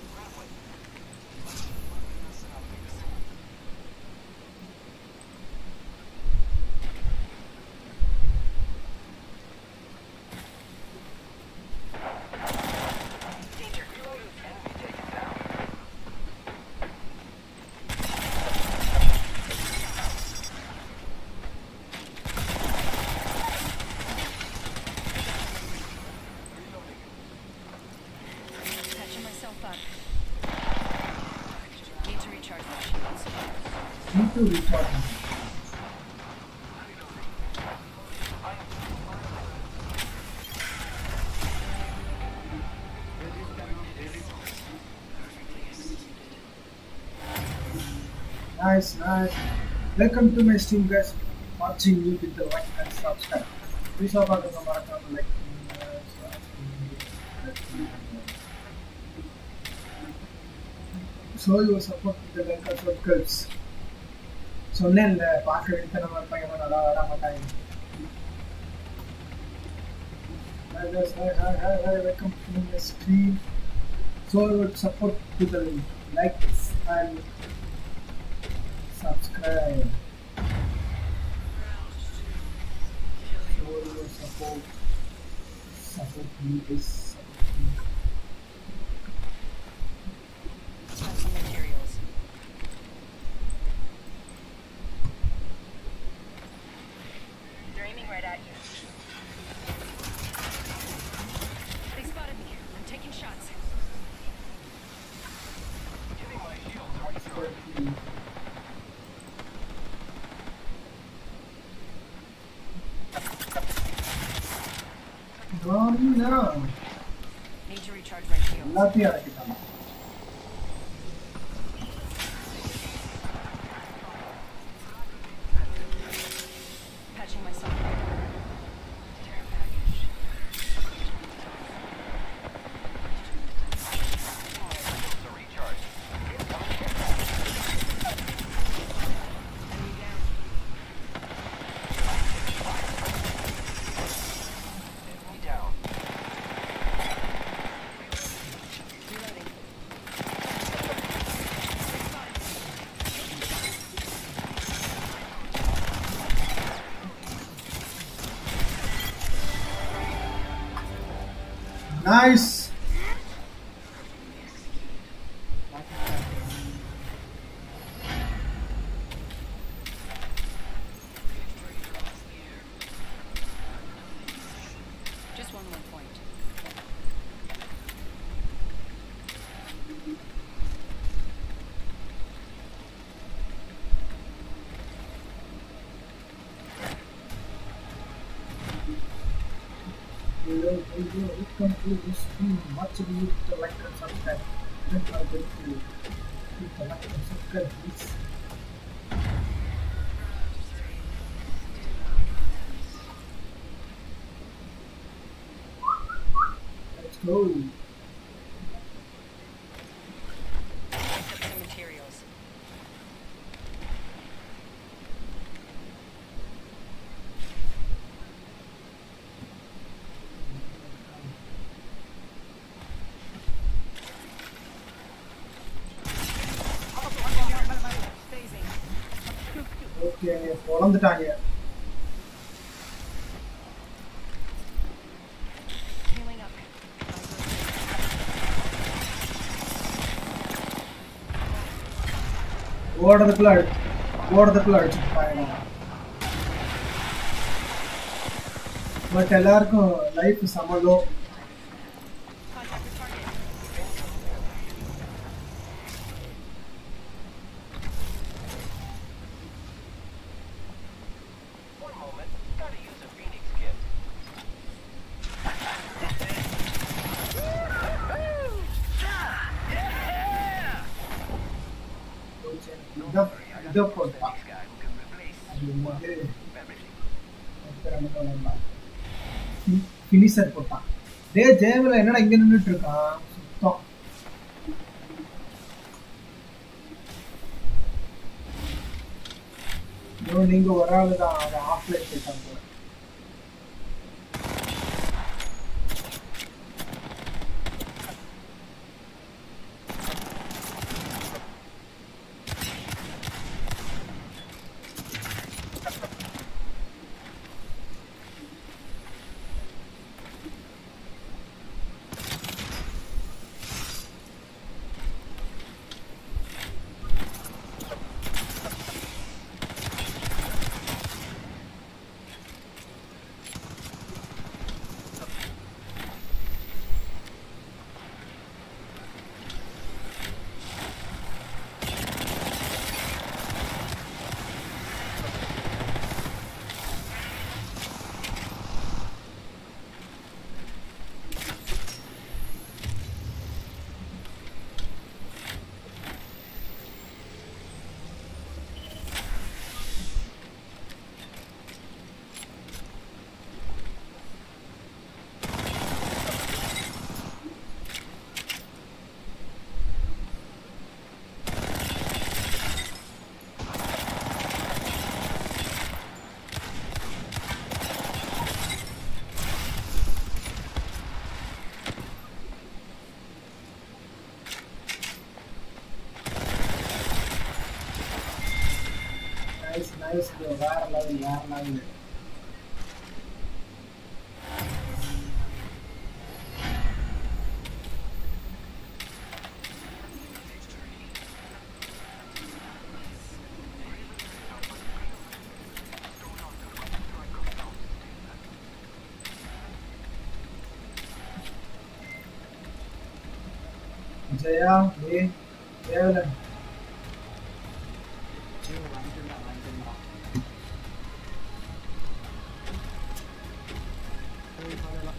Need to recharge my shields. Need to recharge. Nice, nice. Welcome to my stream, guys. Watching you with the like and subscribe. Please also like and like. Show your support with the like and subscribe. சொன்னேன்ல பார்க்க எடுத்தனமா இருப்பாங்க, நல்லா வர மாட்டாங்க. Hi guys, hi, hi, hi, hi, welcome to my stream. Show your support with the likes and subscribe. Show your support. Support me is Some materials. They're aiming right at you. They spotted me. I'm taking shots. Giving my shields a recharge. Run now. Need to recharge my shields. எல்லாத்தையும் இறக்கிட்டாங்க. Patching myself up. Shields are recharged. Enemy down. Enemy down. Reloading. Nice. one more point. Hello, hello, welcome to this stream. Much of you to like and subscribe. Don't forget to hit the like and subscribe, please. Let's go. Accepting materials. Okay, பொளந்துட்டாங்க. Healing up. ஓடுறதுக்குள்ள அடி- ஓடுறதுக்குள்ள அடிச்சுட்டாங்க. But எல்லாருக்கும் life சமலோ. Contact with target. One moment. Gotta use a Phoenix kit. இத இத போட்டா. This guy who can replace அது வந்து everything. ஃபினிஷர் போட்டான். டேய் ஜெயமல என்னடா இங்க நின்னுட்டு இருக்கான்? சுத்தம். ப்ரோ நீங்க ஒரு ஆளு தான் அது ஆஃப்லைன் போட்டான் போல. Nice, nice bro. வேற level, வேற level. ஜெயா, ஏ, தேவலன். ஐயோ, வந்துடா வந்துடா. போய் பார்க்கலாம்.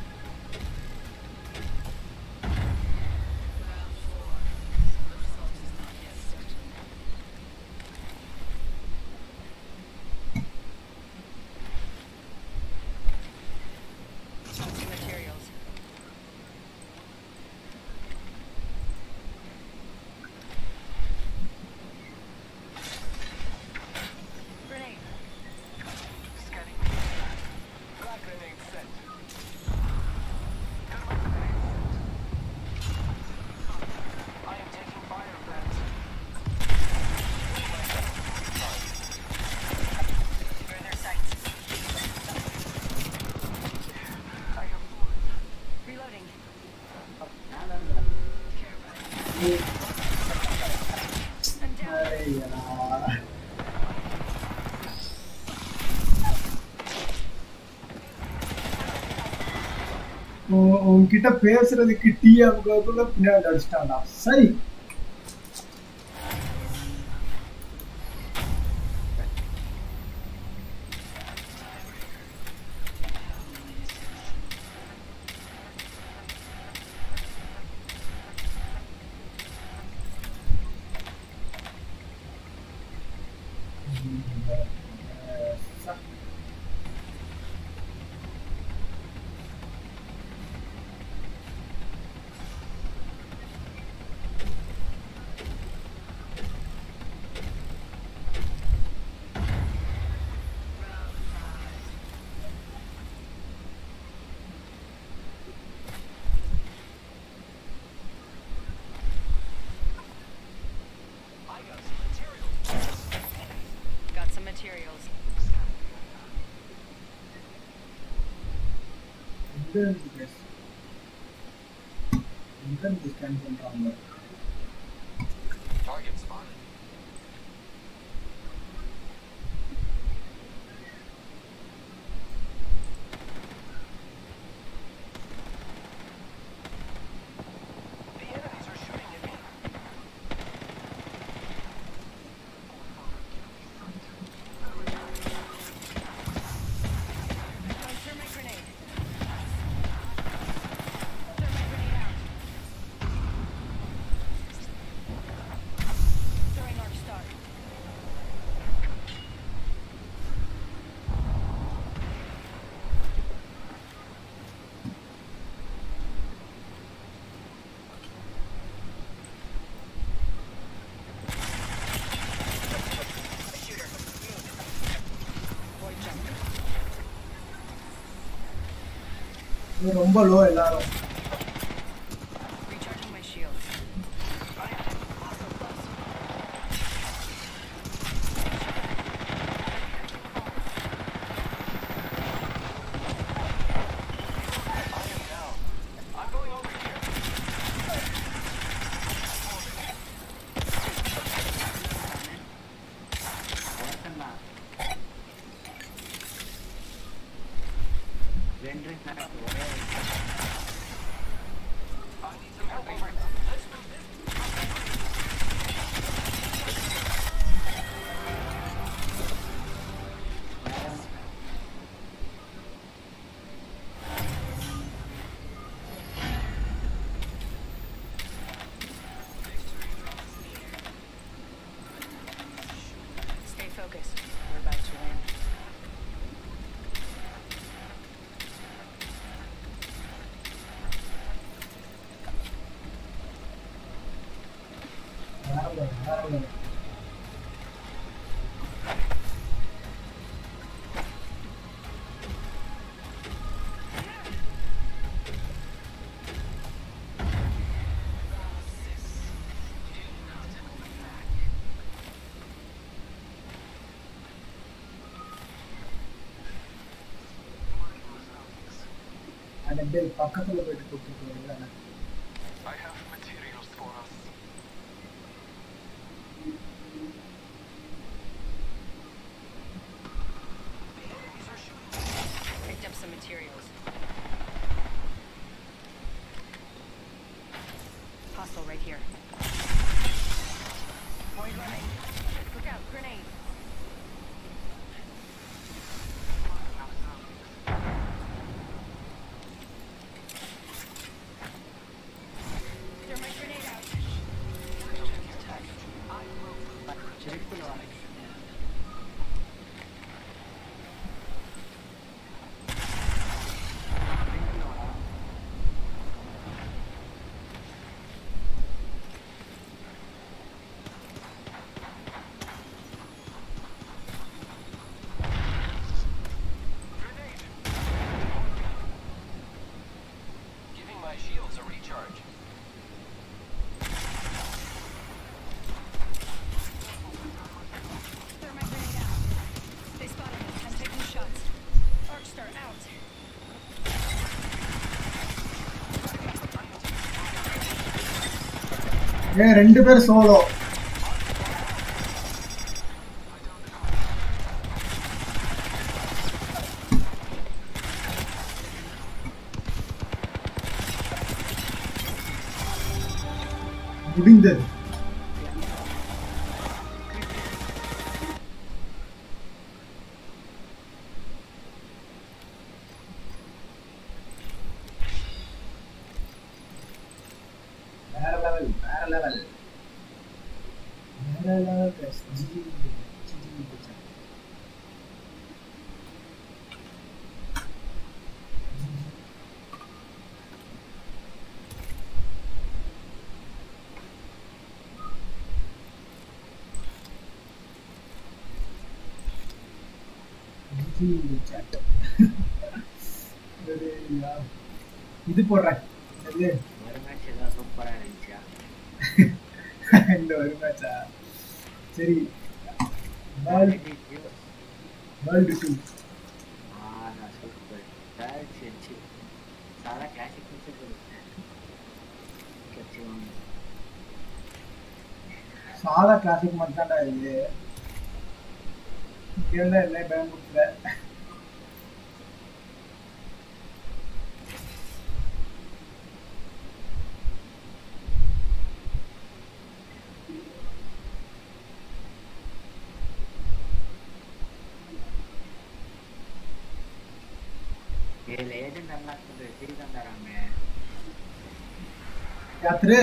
Chunky materials. Grenade. Scanning. Black grenade set. உன்கிட்ட பேசுறதுக்கு டீ அமுக்குள்ள பின்னாடி அடிச்சிட்டான்டா சரி Got some materials. Target spotted. The enemies are shooting at me. Thermite grenade. Thermite grenade out. Throwing arc star. Shooter. Boy jump. ரொம்ப லோ எல்லாரும் Recharging my shields. I'm going over here. ஒருத்தன்டா. ரெண்டு snap ஒரே I need some help over. Let's move this. Stay focused. We're about to win. வேற வேற வேற அந்த பக்கத்துல போயிட்டு கூப்பிட்டு I have materials for us. The enemies are shooting. Picked up some materials. Hostile right here. Point running. Look out, grenade. Thermite grenade out. செருப்புல வரேன். Grenade. Giving my shields a recharge. Thermite grenade out. They spotted me. I'm taking shots. Arc star out. ஏன் ரெண்டு பேர் solo முடிந்தது. வேற level வேற level வேற level guys. GG GG முடிச்சாங்க. இது போடுறேன் ஒரு மேட்ச் ஏதாவது சூப்பரா இருந்துச்சா? இந்த ஒரு மேட்சா? சரி வேர்ல்டு டூ ஆ நான் சூப்பர் வேர்ல்ட் செஞ்சு சாதா கிளாசிக் மேட்ச் கட்சிவாங்க. சாதா கிளாசிக் மட்டும் தான்டா இது. இங்கே இருந்தா என்ன பயன்படுத்தல. ஏழு ஏஜென்ட் அன்லாக் பண்றது ஃப்ரீ தான் தராங்க. யாத்ரு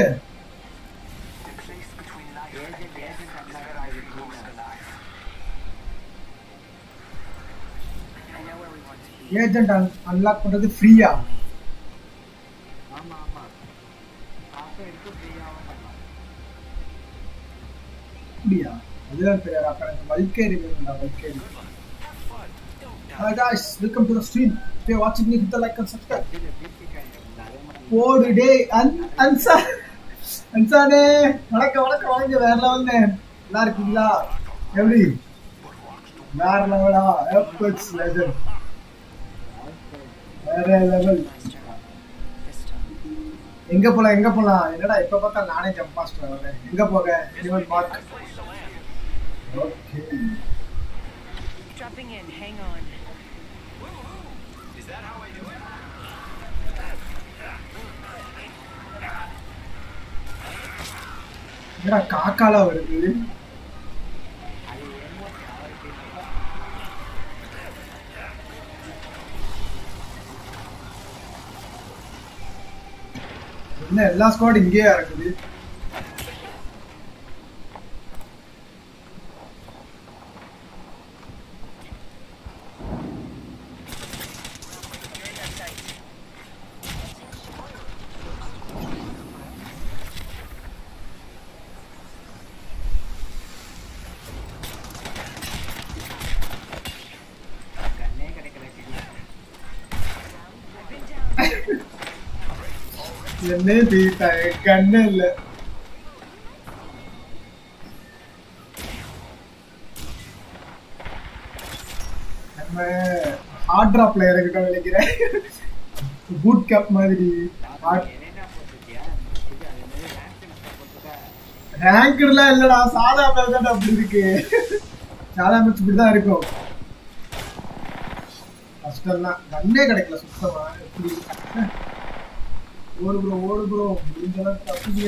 ஏஜென்ட் ஏஜென்ட் அன்லாக் பண்றது ஃப்ரீ தான். ஏஜென்ட் அன்லாக் பண்றது ஃப்ரீயா? ஆமா ஆமா காசு எடுத்து ஃப்ரீயாவும் பண்ணலாம். அப்படியா? அதுதான் தெரியாது. அப்ப எனக்கு வல்கேரி வேணும்டா. Valkyrie. Hi guys, welcome to the stream. If you're watching me, hit the like and subscribe. போடு டேய் அன்சா அன்சானே வணக்கம் வணக்கம் வாங்க. வேற லெவல்னே. நல்லா இருக்கீங்களா? எப்படி வேற லெவலா? எபிக்ஸ் லெஜெண்ட் வேற லெவல். எங்க போலாம் எங்க போலாம்? என்னடா இப்ப பார்த்தா நானே ஜம்ப் மாஸ்டர் வரேன். எங்க போக? Even mark. Okay Dropping in, hang on. Is that how I do it? என்னடா காக்காலா வருது? என்ன எல்லா ஸ்குவாட் இங்கேயே இருக்குது? கண்ணே கிடைக்கல. என்ன தீட்டா கண்ணு இல்ல. நம்ம ஹார்ட் டிராப் பிளேயர் கிட்ட நினைக்கிறேன். பூட் கேப் மாதிரி என்னென்ன போட்டுட்டியா? இது அது மாதிரி ரேங்க் போட்டுட்டா ரேங்க்லாம் இல்லடா. சாதா மேட்ச் தான் அப்படி இருக்கு. சாதா மேட்ச் இப்படிதான் இருக்கும். கஷ்டம் தான். கண்ணே கிடைக்கல சுத்தமா. எப்படி ஓடு ப்ரோ ஓடு ப்ரோ முடிஞ்சதான் தப்பிய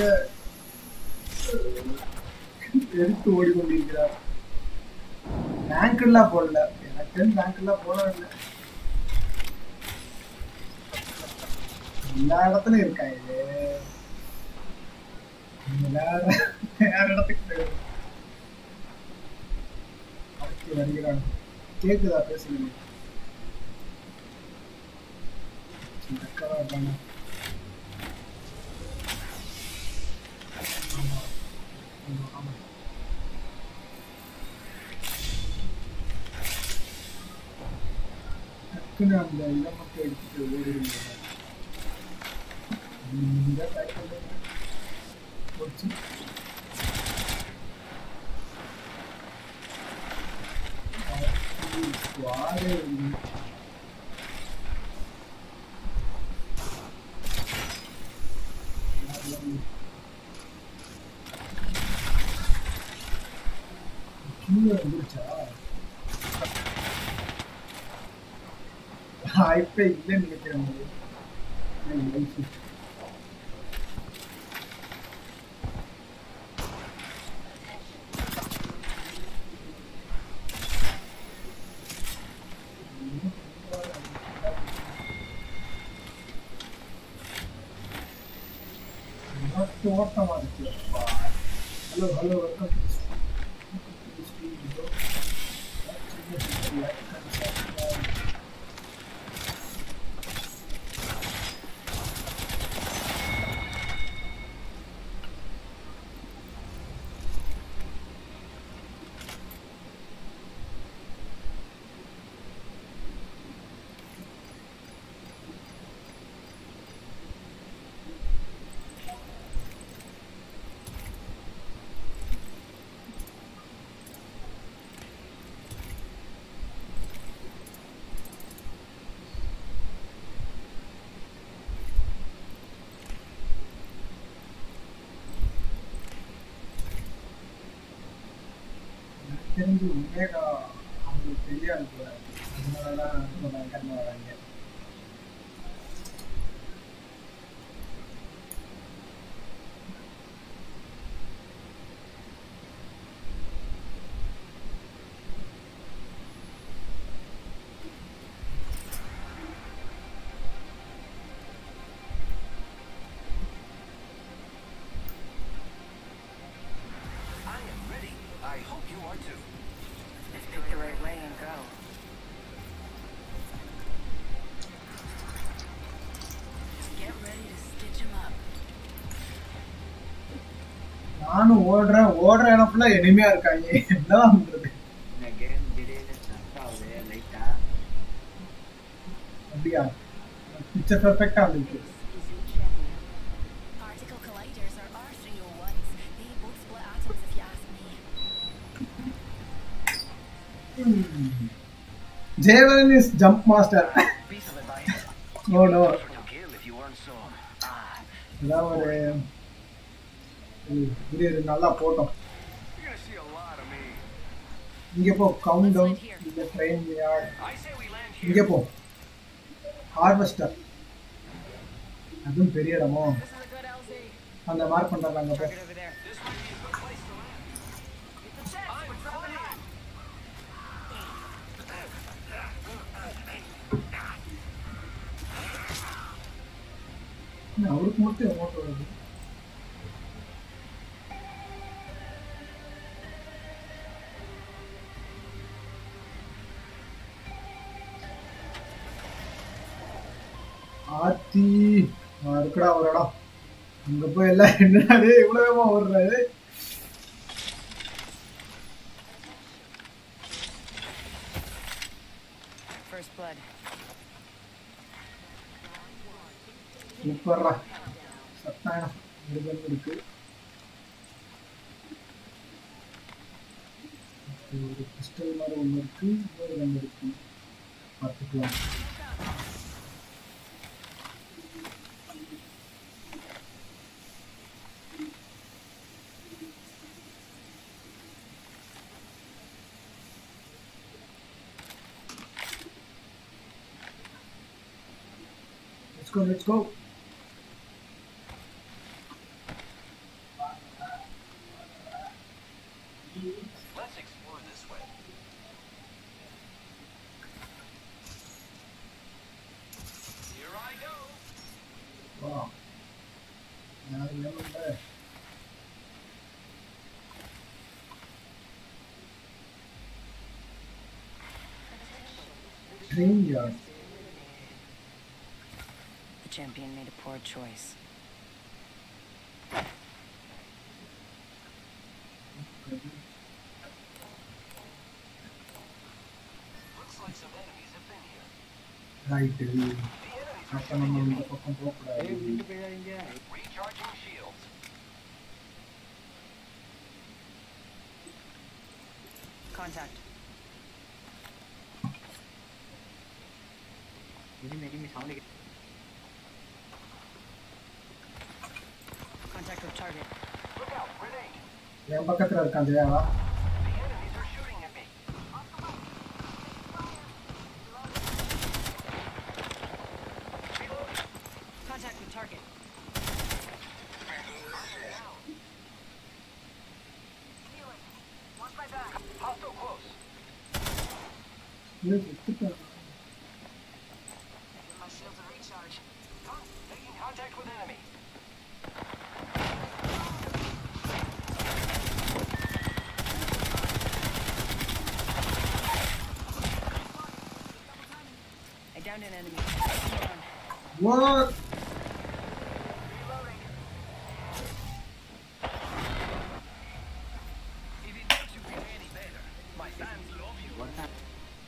எடுத்து ஓடிக்கொண்டிருக்கிறார். ரேங்க்லாம் போடல. எனக்கு ரேங்க்லாம் போட இல்லை. எல்லா இடத்துலயும் இருக்கா இது? வேற வேற இடத்துக்கு வருகிறான். கேக்குதா பேசுறது? அக்கவா இருப்பாங்க. டக்குன்னு அந்த இதை மட்டும் எடுத்துட்டு ஓடுறீங்க. இப்ப இல்லைன்னு நினைக்கிறேன். Not ஓட்டமா இருக்குப்பா. Hello, hello, welcome to the stream. Welcome to the stream, bro. That's in the like and subscribe. தெரிஞ்சு ஒமேகா அவங்களுக்கு தெரியாது போல. அதனாலதான் ரொம்ப பயங்கரமா வராங்க. Just pick the right way and go. Get ready to stitch him up. நானும் ஓடுறேன் ஓடுற இடம் ஃபுல்லா எனிமையா இருக்காங்க. என்ன பண்றது? இந்த கேம் திடீர்னு ஸ்டக் ஆகுது லைட்டா. அப்படியா? பிக்சர் பெர்ஃபெக்ட்டா வந்துருக்கு. Is your champion. Particle colliders are R three oh ones. They both split atoms if you ask me. Hmm. Javelin is jump master. Piece of advice. No, no. To kill if you weren't so. Ah. அதான் ஒரு இது நல்லா போட்டோம். You're gonna see a lot of me. இங்க போ count down இந்த train yard. I say we land இங்க here. போ ஹார்வெஸ்டர். அதுவும் பெரிய இடமோ. This is a good L Z. அந்த மார்க் பண்றாங்க அங்க போ. Target over there. This might be a good place to land. It's a chance. I'm We're dropping flying. என்ன அவருக்கு மட்டும் அமௌண்ட் வருது? ஆத்தி இருக்கடா ஒரு இடம். அங்க போய் எல்லாம் என்னடா இவ்வளவு வேகமா ஓடுறாரு. First blood. சூப்பர்ரா. சத்தாயம் இது இருக்கு. ஒரு கிறிஸ்டல் மாதிரி ஒன்று இருக்கு. இன்னொரு ஒன்று இருக்கு. பார்த்துக்கலாம். Let's go, let's go. Let's explore this way. Here I go. Wow. Now you never there. Train yard. The champion made a poor choice. Looks like some enemies have been here. Right. The enemies are அப்ப நம்ம இந்த பக்கம் போக ஏய் கூடாது. விட்டு போயிடாதீங்க. recharging shields. Contact. இனிமே இனிமே sound Contact with target. Look out, grenade. என் பக்கத்துல இருக்கான் Jaya. The enemies are shooting at me. Contact with target. Healing. Watch my back. Hostile close. இது சுத்திட்டான். Give my shields a recharge. Making contact with enemy. What? If it makes you feel any better, my fans love you. What the-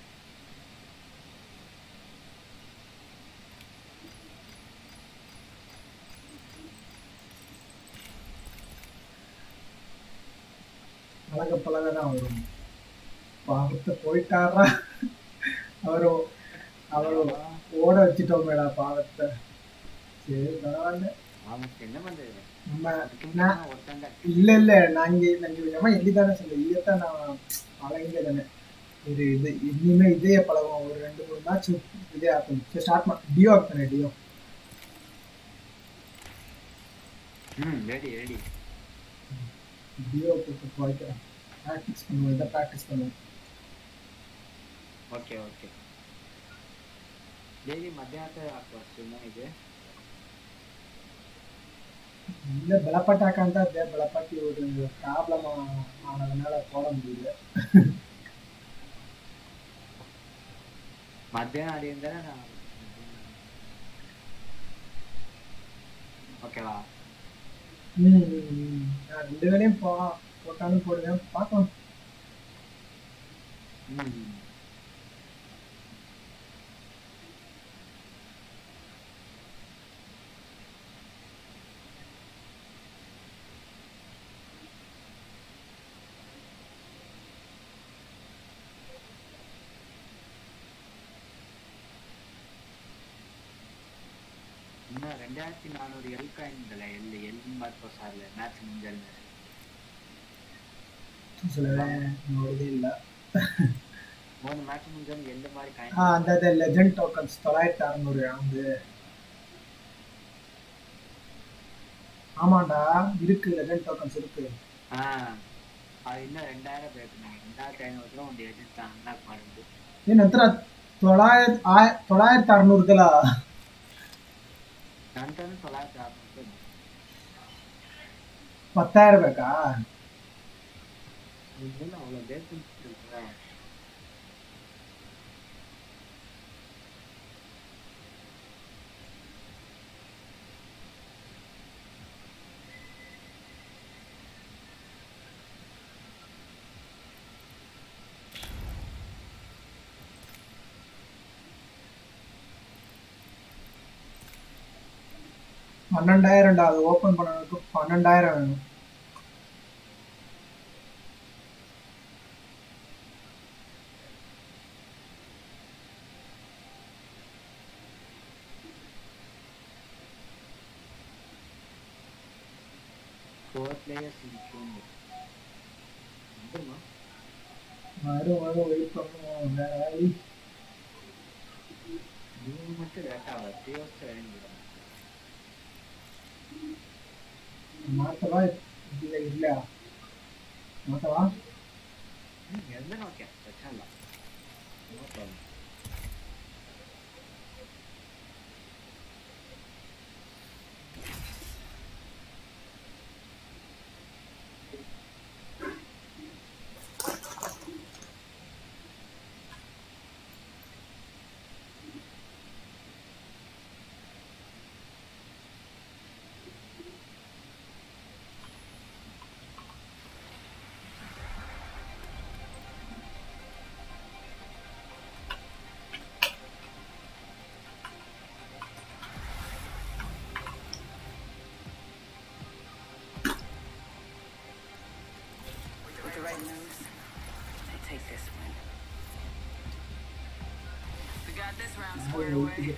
பழக பழக தான் வரும். பாவத்தை போயிட்டாரா அவரு அவரு ஓட வச்சுட்டோமேடா பாவத்தை. சரி பரவாயில்ல. அவன் என்ன பண்றது? நம்ம அதுக்கு நான் முன்னாடி ஒருத்தன்ட இல்ல இல்ல நான் இங்க நான் கொஞ்சமா எள்ளிதானே சொல்ல இல்லத்தான் நான் பழகிங்க தானே. ஒரு இது இனிமே இதே பழகும். ஒரு ரெண்டு மூணு மேட்ச் இதே ஆகும். சரி ஸ்டார்ட் பண்ண டியோ ஆக்குறேன். டியோ ம் ரெடி ரெடி. டியோ போட்டு போய்க்கிறேன். ப்ராக்டிஸ் பண்ணுவோம். இதை ப்ராக்டிஸ் பண்ணுவோம். ಓಕೆ ಓಕೆ ಡೈಲಿ ಮಧ್ಯಾಹ್ನ ಹಾಕುವ ಸುಮ್ಮನೆ ಇದೆ ಇಲ್ಲ ಬೆಳಪಟ್ಟಾಕ ಅಂತ ಅದೇ ಬೆಳಪಟ್ಟಿ ஒரு ப்ராப்ளம் ஆனதுனால போட முடியல. ಮಧ್ಯಾಹ್ನ ಆಡಿ ಅಂದ್ರೆ ஓகேவா? ம் நான் ரெண்டு வேலையும் போ போட்டாலும் போடுவேன் பார்க்கலாம். ம் இன்னும் ரெண்டாயிரத்தி நானூறு எல் காயின்ல எல் எல் மார்க்கோ சார்ல மேட்ச் முடிஞ்சிருந்தது. சொல்லுவேன் ನೋಡೋದೇ ಇಲ್ಲ. மூணு மேட்ச் முடிஞ்சது எந்த மாதிரி ஆ காயின் அந்த அந்த லெஜெண்ட் டோக்கன்ஸ் தொள்ளாயிரத்தி அறுநூறு வந்து ஆமாண்டா இருக்கு. லெஜெண்ட் டோக்கன்ஸ் இருக்கு. ஆ அது இன்னும் ரெண்டாயிரம் பேசுனாங்க. ரெண்டாயிரத்தி ஐநூறு ரூபா ಒಂದು ಏಜೆಂಟ್ ಅನ್ಲಾಕ್ ಮಾಡಿದ್ದು. ಏನ್ ನಂತರ தொள்ளாயிரத்தி தொள்ளாயிரத்தி அறுநூறுದಲ್ಲ ನಂತರ தொள்ளாயிரத்தி அறுநூறு பத்தாயிரம் ಬೇಕಾ? ಇಲ್ಲ ಅவ்வளோ ಬೇಕು பன்னெண்டாயிரம்டா. அது ஓபன் பண்ணதுக்கு பன்னெண்டாயிரம் வேணும். ஃபோர் பிளேயர்ஸ் இருக்கு. வரும் வரும் வெயிட் பண்ணுவோம். வேற வழி ನೀವು ಮತ್ತೆ ಲೇಟ್ ಆಗುತ್ತೆ. ಇವತ್ತು ಹೇಳಿದ್ರು மாத்தவா இல்ல இல்ல மாத்தவா ಎಲ್ಲ ಓಕೆ ಪ್ರಶ್ನೆ ಇಲ್ಲ. No problem. With the right moves, they take this one. We got this round squared away.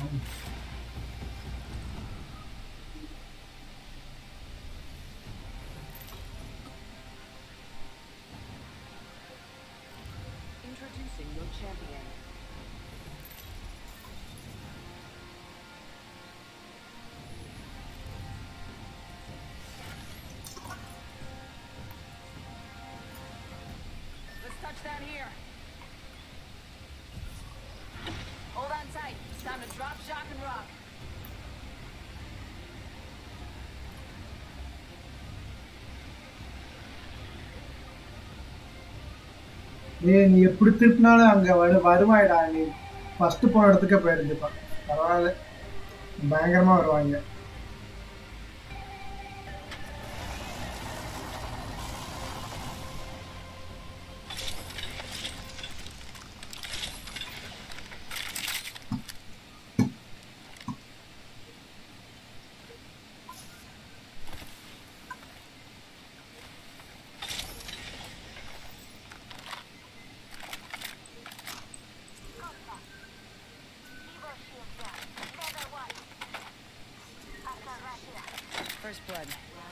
Introducing your champion. Let's touch down here. Hold on tight. It's time to drop, shock, and rock. ஏய் நீ எப்படி திருப்பினாலும் அங்க வரு வருவாய்டா. நீ first போன இடத்துக்கே போயிருந்துப்பா. பரவாயில்ல. பயங்கரமா வருவாங்க. First blood.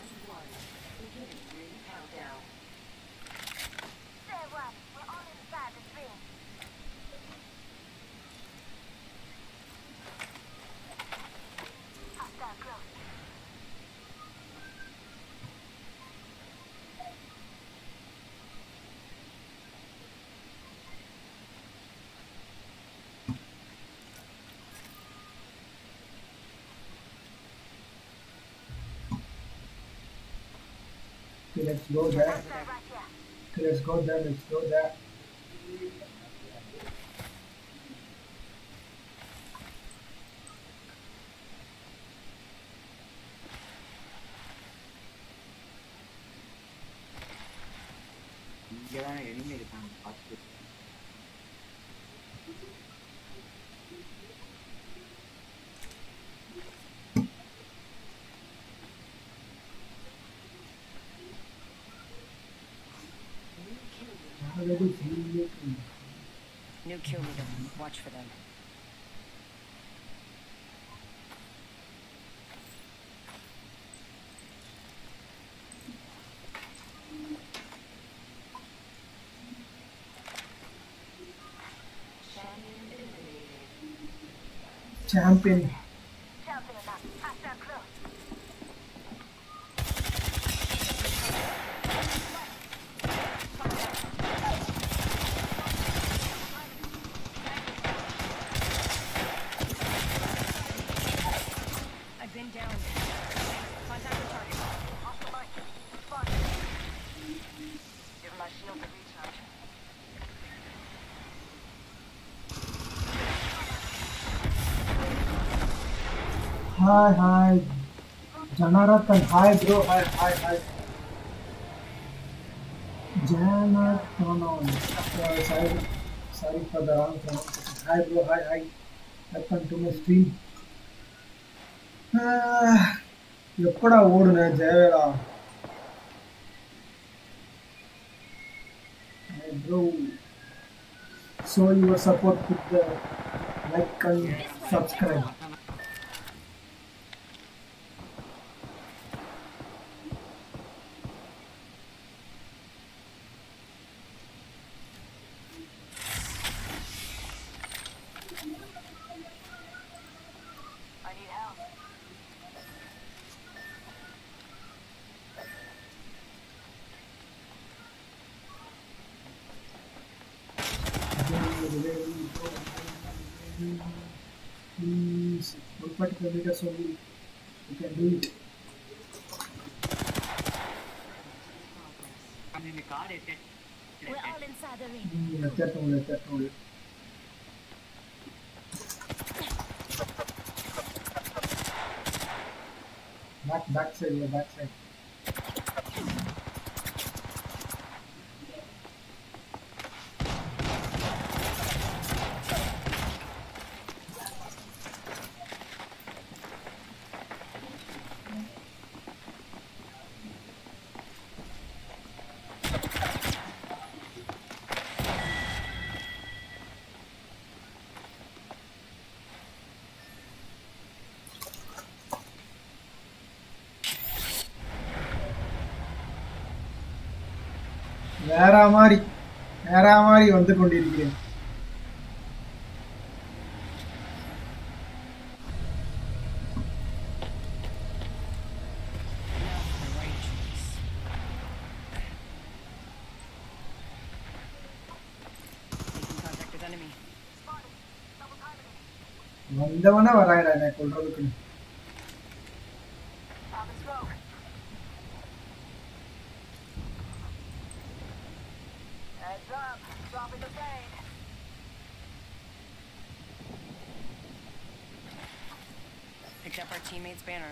Okay, let's go there. Okay, let's go there. Let's go there. இங்கதான் enemy இருக்காங்க பார்த்து. New kill leader. Watch for them. Champion. I've been down. Contact the target. Give my shield a recharge. Hi, hi. Janaratan, hi bro. Hi, hi, hi. Janaratan. Uh, sorry, sorry for the wrong pronunciation. Hi bro. Hi, hi. Welcome to my stream. எப்படா ஓடுன ஜெயவேலா? Hey bro. Show your support with the like and subscribe. I need help. Please, one particular meters only. You can do it. இந்த car எட்டு We're all inside the ring. Hmm, let's get on, let's get on. Back, back side, yeah, back side. வேற மாதிரி வேற மாதிரி வந்து கொண்டிருக்கிறேன். வந்தவனா வராயடா என்ன கொல்றதுக்கு. Heads up, dropping the blade. picked up our teammate's banner.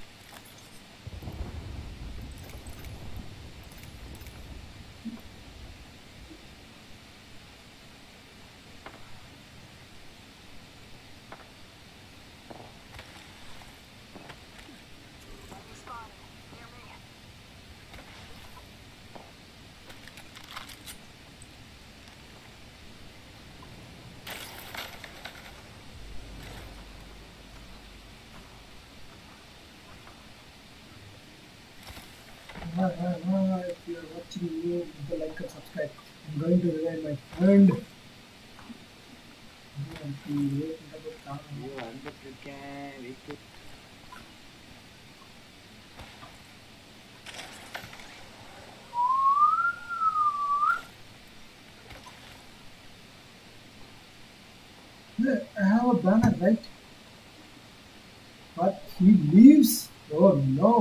Might be spotted. Near me. Hi, hi, hi. If you are watching me, hit the like and subscribe. I'm going to revive my friend. ஐயோ வந்துட்டு இருக்கேன் wait. I have a banner, right? But he leaves? Oh no!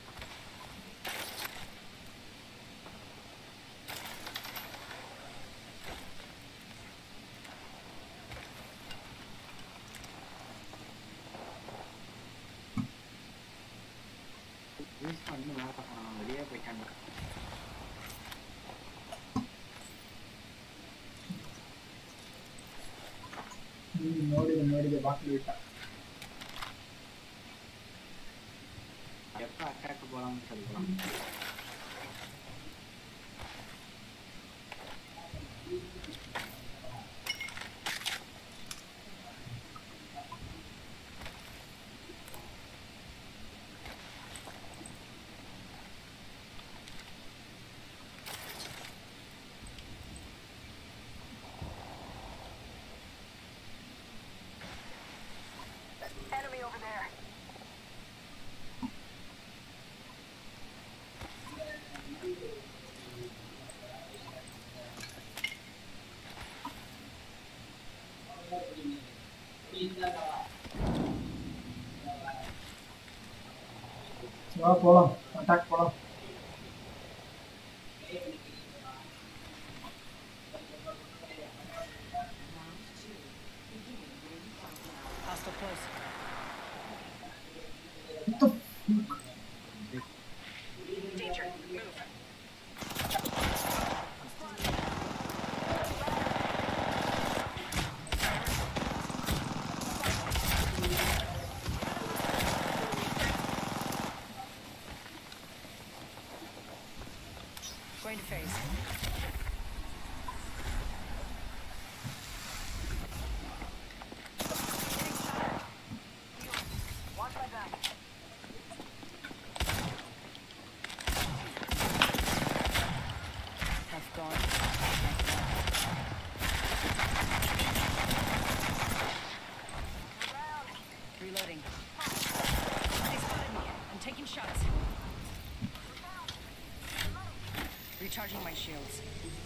Use பண்ணி மேலே பார்க்கலாம் வெளியே போயிட்டாங்க. ನೋಡಿದೆ ನೋಡಿದೆ ಬಾಕ್ಲು ಬಿಟ್ಟ. எப்போ அட்டாக் போகலாம்னு சொல்லிக்கலாம். Enemy over there. வா போலாம், அட்டாக் போலாம். Hostile close. What the fuck? Danger. Move. Going to phase. Watch my back. Have gone. Around. Reloading. They spotted me. I'm taking shots. Recharging my shields.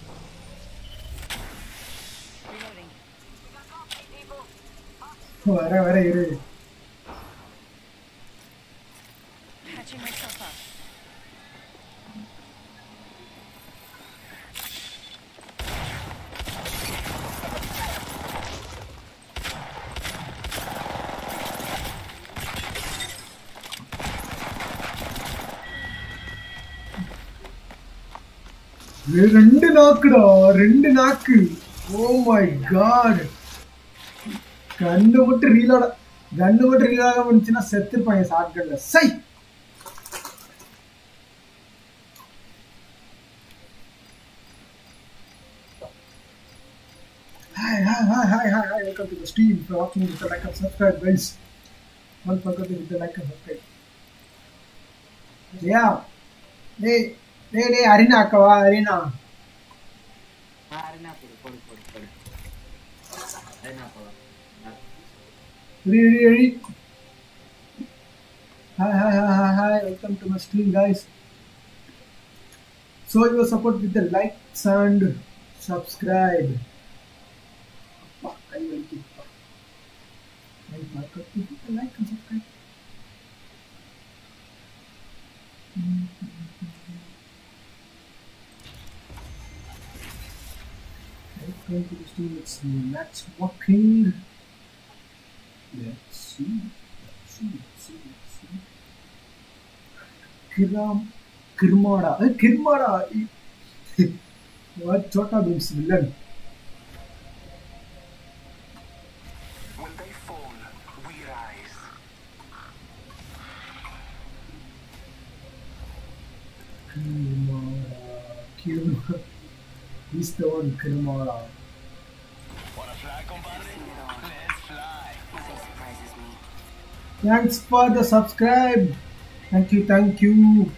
Reloading. We got company, people. வர வர இரு. Patching myself up. ரெண்டு நாக்குடா, ரெண்டு நாக்கு. Oh my god. கண்ணு மட்டும் ரீலோட கண்ணு மட்டும் ரீலோட முடிச்சுன்னா செத்துருப்பாங்க ஷாட்கன்ல. சை Hi, hi, hi, hi, hi, hi, welcome to the stream. If you're watching, hit the like and subscribe, guys. Don't forget to hit the like and subscribe. Yeah. Hey, hey, hey, Arina, Akava, Arina. Arina போடு போடு போடு போடு Aryna போடு. Ready, ready, ready. Hi, hi, hi, hi, hi, welcome to my stream, guys. Show your support with the likes and subscribe. I will keep. I forgot to hit the like and subscribe. Welcome to the stream. It's Max walking. Let's see. Let's see. Let's see. Kiram Kirmada. Eh, Kirmada. What Chota Bhim's villain? When they fall, we rise. Kirmada. Kirmada. He's the one Kirmada. Wanna fly, compadre? Let's fly. Nothing surprises me. Thanks for the subscribe. Thank you, thank you.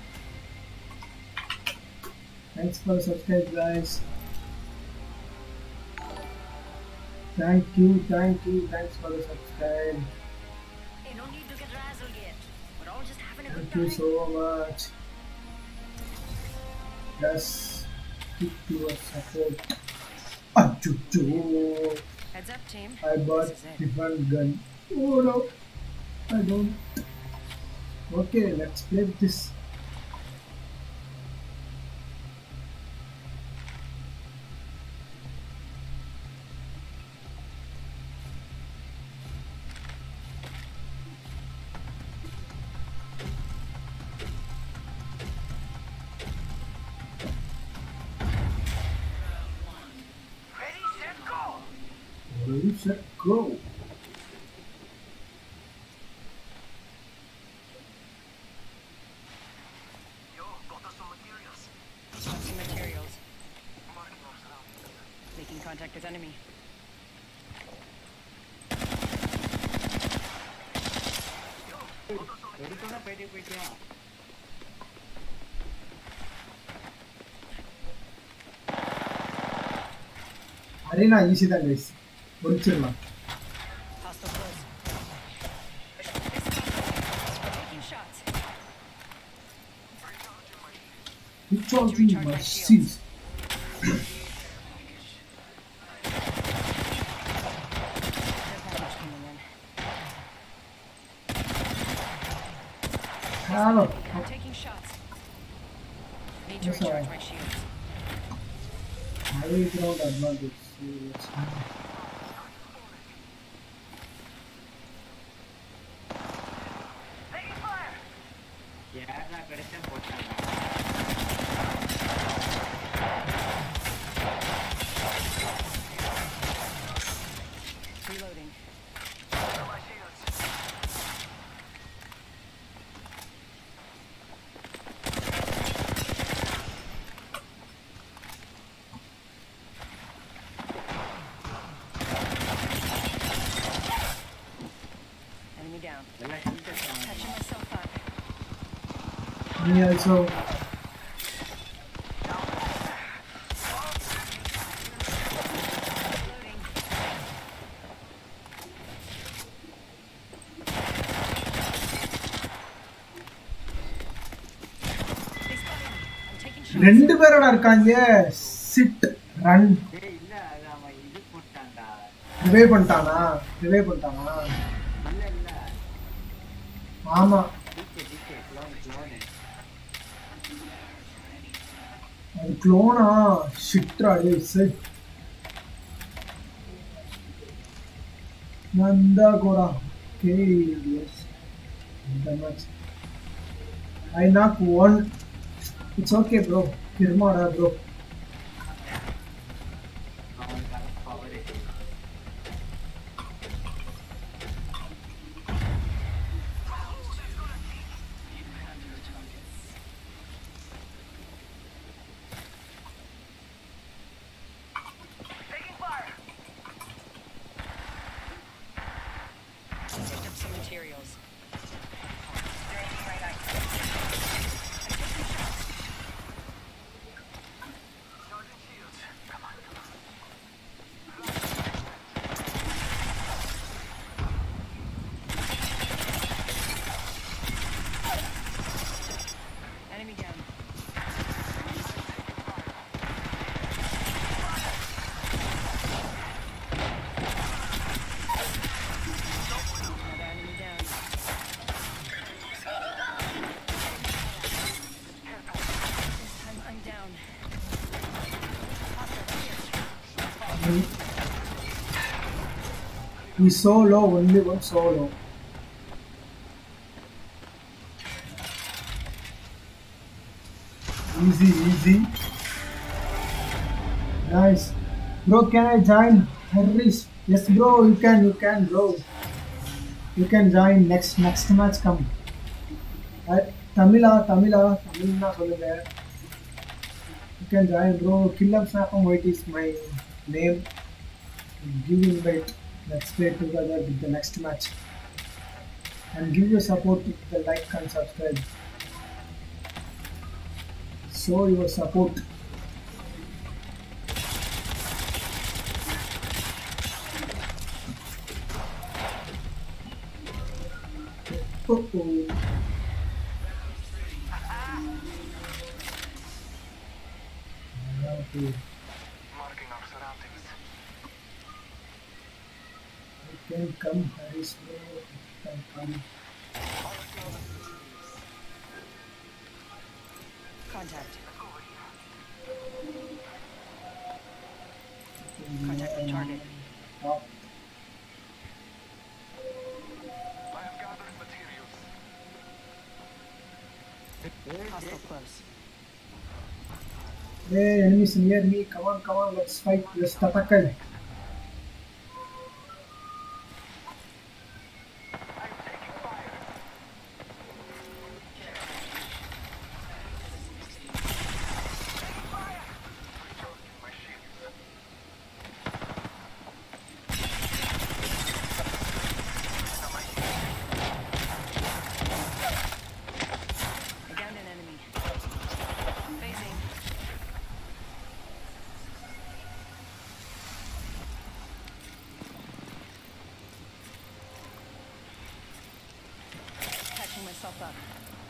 Thanks for the subscribe, guys. Thank you, thank you, thanks for the subscribe. Hey, no need to get razzled yet. We're all just having a good Thank you time. so much. Just keep your support. Achoo. Heads up, team. I bought This is it. different gun. Oh no, I don't. Okay, let's play with this. Ready, set, go! Ready, set, go. Yo, got us some materials. Got some materials. Marking our surroundings. Making contact with enemy. எடுத்தோட போயிட்டே போயிட்டியா Arena easy தான் guys. முடிச்சிடலாம். Hostile close. Taking shots. Recharging my shields. Their package coming in. Hello. I'm taking shots. Need to Yes, recharge sir. my shields. High ground advantage. So let's Taking fire! யாரா கிடைச்சா போட்டாங்க Reloading. Cover my shields. Enemy down. எல்லாம் health எடுத்தாங்க Catching myself up. Me also. Reloading. They spotted me. I'm taking shots. ரெண்டு பேரோட இருக்காங்க. Sit, run. ஏய் இல்ல அது அவன் இது போட்டான்டா ரிவைவ் பண்ணிட்டானா? ரிவைவ் பண்ணிட்டானா? இல்ல இல்ல ஆமா. டிகே டிகே க்ளோன் க்ளோன் அது க்ளோனா? ஷிட்ரா டேய் set. Nanda Gora. Okay, yes. That much. I knock one. It's okay, bro. Kirmada, bro. அவனுக்கான பவர் இருக்கு Taking fire! Picked up some materials. Charging shields. Come on, come on. Enemy down. Another enemy down. This time I'm down. Hostile here. He's so low, only one so low. Easy, easy. Nice. Bro, can I join Harris? Yes, bro, you can, you can, bro. You can join next next match come. Uh, Tamila, Tamila, Tamilna solunga. You can join, bro. Killam Snapam White is my name. Give invite. Let's play together with the next match. And give your support with the like and subscribe. Show your support. Oh, oh. Okay. Marking our surroundings. You can come, Harris, bro. You can come. Contact. You Contact with target. Top. I have gathered materials. Hostile close. Hey, enemies near me. Come on, come on. Let's fight. Let's tackle. I downed an enemy. Phasing. Catching myself up.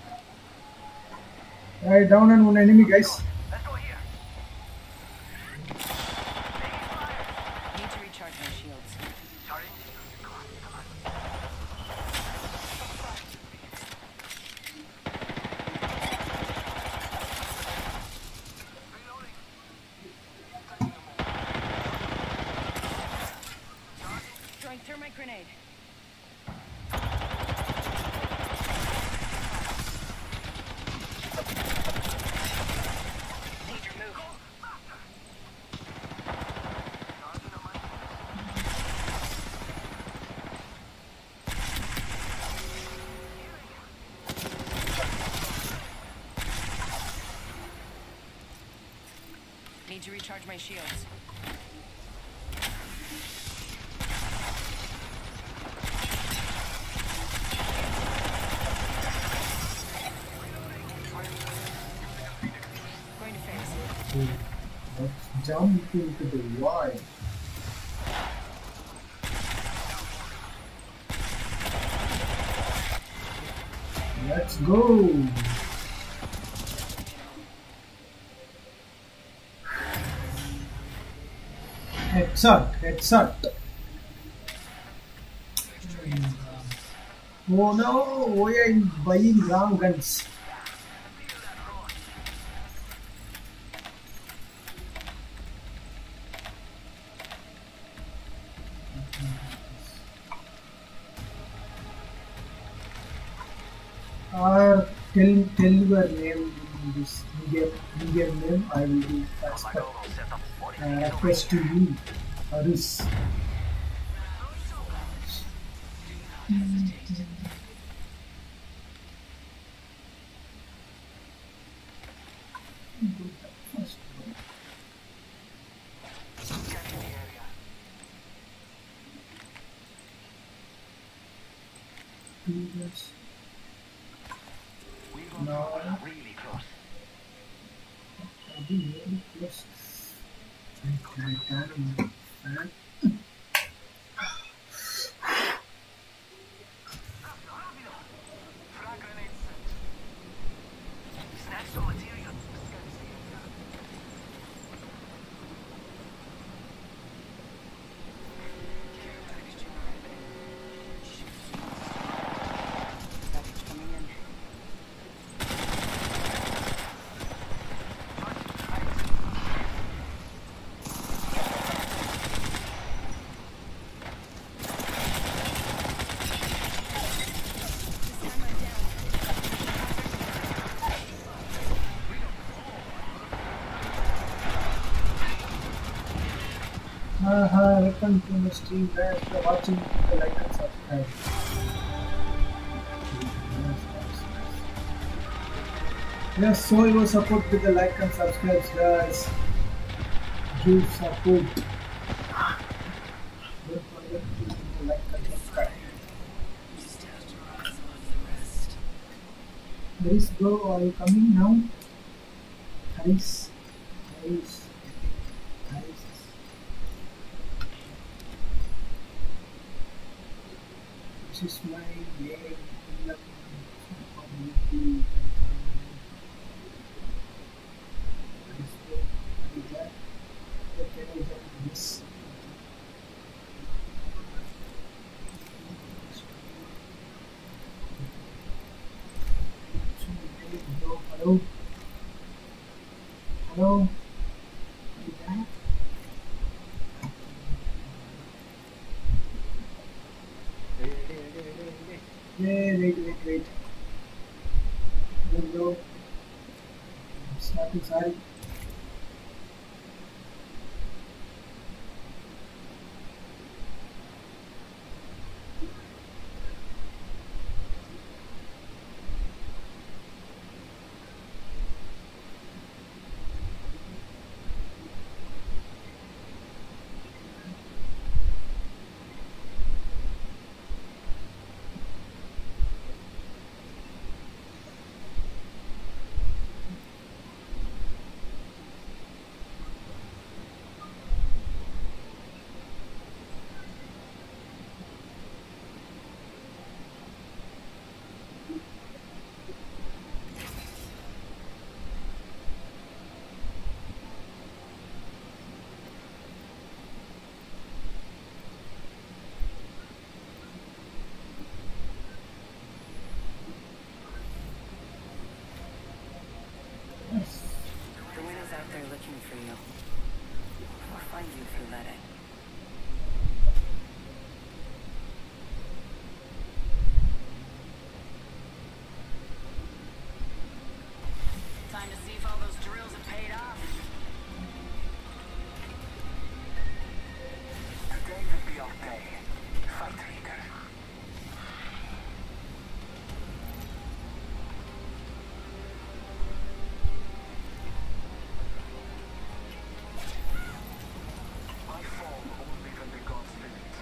Right, down and one enemy, guys. Let's go here. Need to recharge my shields. Charging. Come on, come on. Reloading. Throwing thermite grenade. Need your move. Need to recharge my shields. Going to phase. Let's jump into the void. Let's go. Headshot, headshot. Oh no, why are you buying wrong guns? Or tell tell your name in this medium medium name. I will do expect uh, request to you. Arus. No, Really close. I'll be really close. Okay, down. Frag grenades set. Snatch some material. Package coming in. Haha, welcome to my stream guys. If you're watching, the like and subscribe. Yes, show your support with the like and subscribe guys. Give support. Don't forget to give the like and subscribe. Haris bro, are you coming now? Haris. Haris. Haris. This is my name. This. Hello? Hello? Are you there? Yeah, wait, wait, wait. Hello? I'm starting, sorry. The window's out there looking for you. Or find you if you let it. Time to see if all those drills have paid off. Today will be our day. Fight, Reaker. I fall only when the gods will it.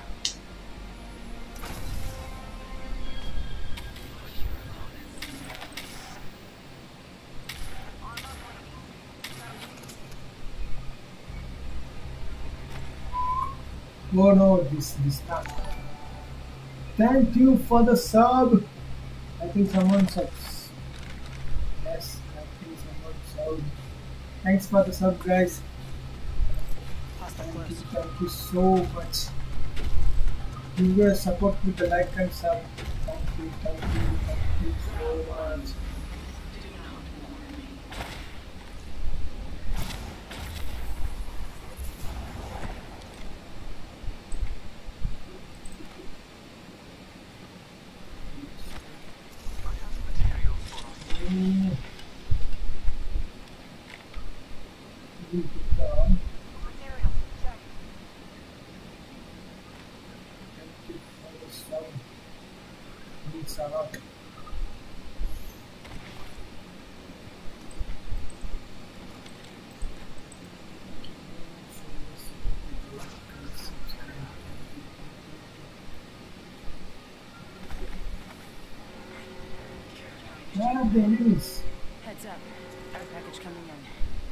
Oh no, this this time. Thank you for the sub. I think someone subs. Yes, I think someone subbed. Thanks for the sub, guys. Thank you, thank you so much. Give your support with the like and sub. Thank you, thank you, thank you so much. Mm. Leave it down. Material, check. Thank you for the sub. Means a lot. Where are the enemies? Heads up. Our package coming in.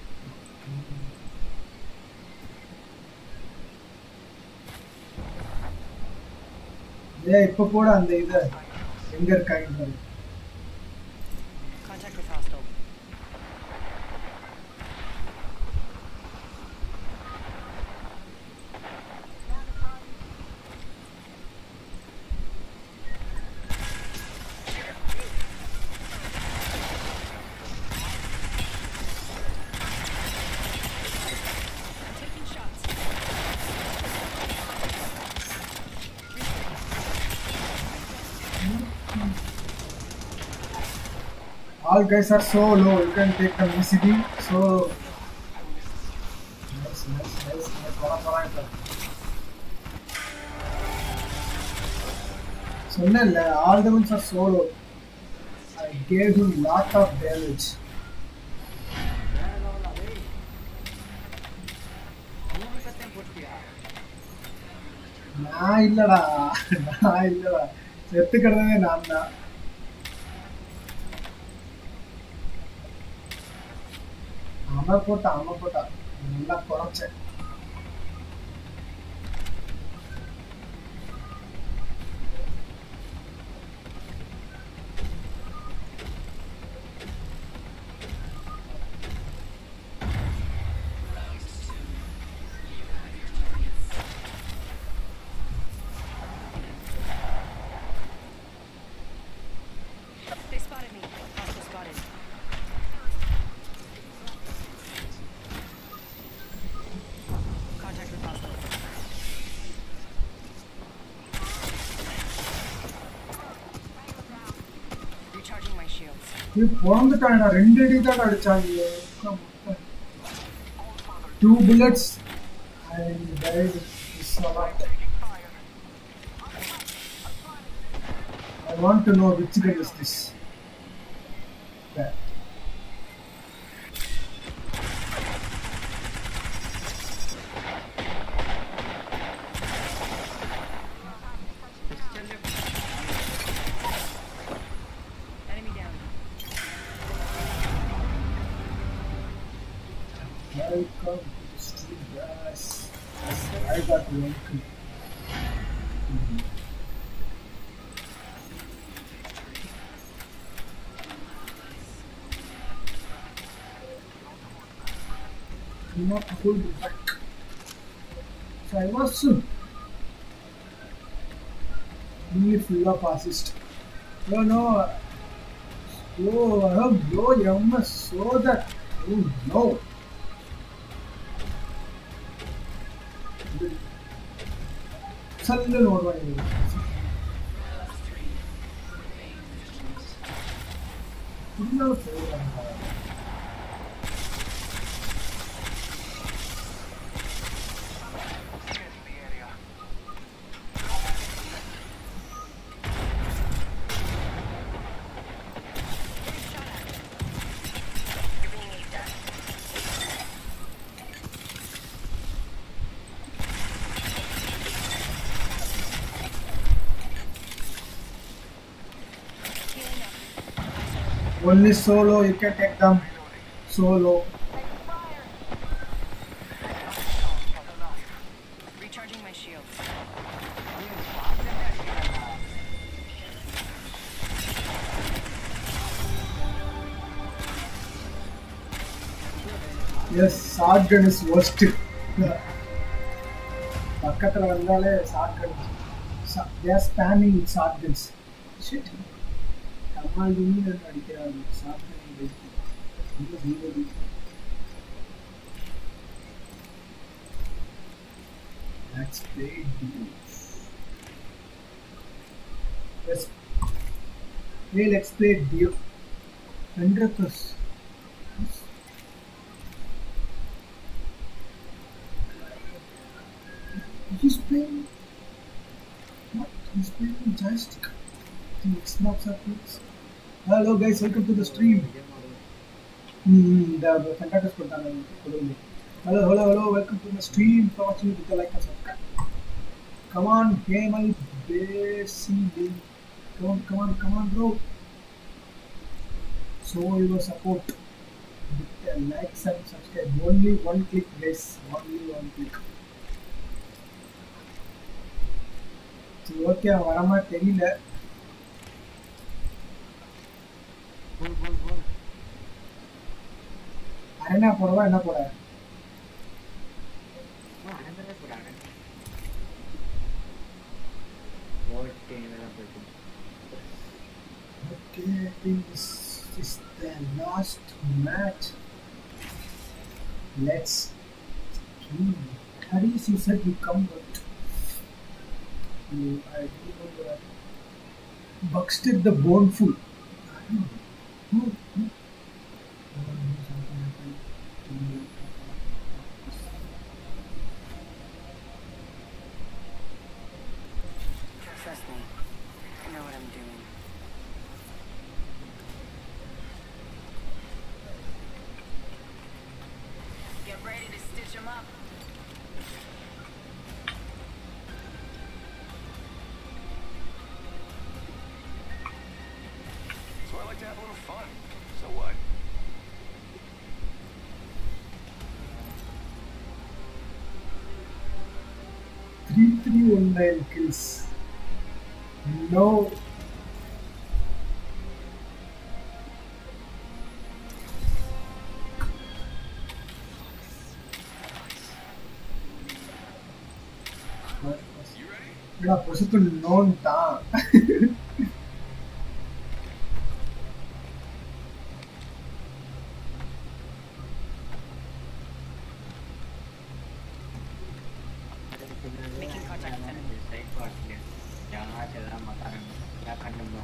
ஏய் இப்ப போட அந்த இத எங்க இருக்காங்க Contact with hostile. Taking shots. All guys are so low, you can take them easily. So nice, nice, nice, nice. Bora, bora, então. சொன்னேன்ல, all the ones are solo. I gave him lot of damage. வேற லெவலா டேய் மூணு கத்தையும் போட்டியா நான் இல்லடா நான் இல்லடா செத்து கிடந்ததே நான் தான். அவன் போட்டான் அவன் போட்டான் நல்லா குறைச்சேன். They spotted me. Hostile spotted. Contact with hostile. Recharging my shields. இது பிறந்துட்டான்டா, ரெண்டு அடி தான் அடிச்சாங்க. Two bullets and died. It's a lot. I want to know which gun is this. That. Enemy down. Welcome to the street, guys. I got one kill. Mhm. Not hold back. So I was soon. Only full of assist. No, no. Oh, I have no M S so that. Oh no. Suddenly, no one. No, only solo, you can take them solo. Recharging my shields. Yes, shotgun is worst. பக்கத்துல வந்தாலே shotgun. They are spamming with shotguns. Shit. Kamal நீங்க அடிக்கிறாங்க shotgun wait. இந்த hero Let's play duos. Let's play, let's play duo. Hendrikus. He's playing. What? He's playing joystick. The Xbox Xbox. Hello guys, welcome to the stream. Hmm, the fantastic content. Hello, hello, hello, welcome to the stream. For watching with the like and subscribe. Come on, hey my baby. Come on, come on, come on, bro. Show your support with the likes and subscribe. Only one click, guys. Only one click. சரி okay வரமா தெரியல. போல் போல் போல் arena போடவா என்ன போட? ஓ arena போடாங்க. Okay இதெல்லாம் போயிட்டு. Okay, I think this is the last match. Let's stream. Haris, you said you come, but you, I don't know that. Buxted the Boneful. I don't know. Who? Who? Trust me. them up. So I like to have a little fun. So what? three three one nine kills. No. Ila positu non ta. Making contact with enemy. Jangan celah makanan. Akan nembak.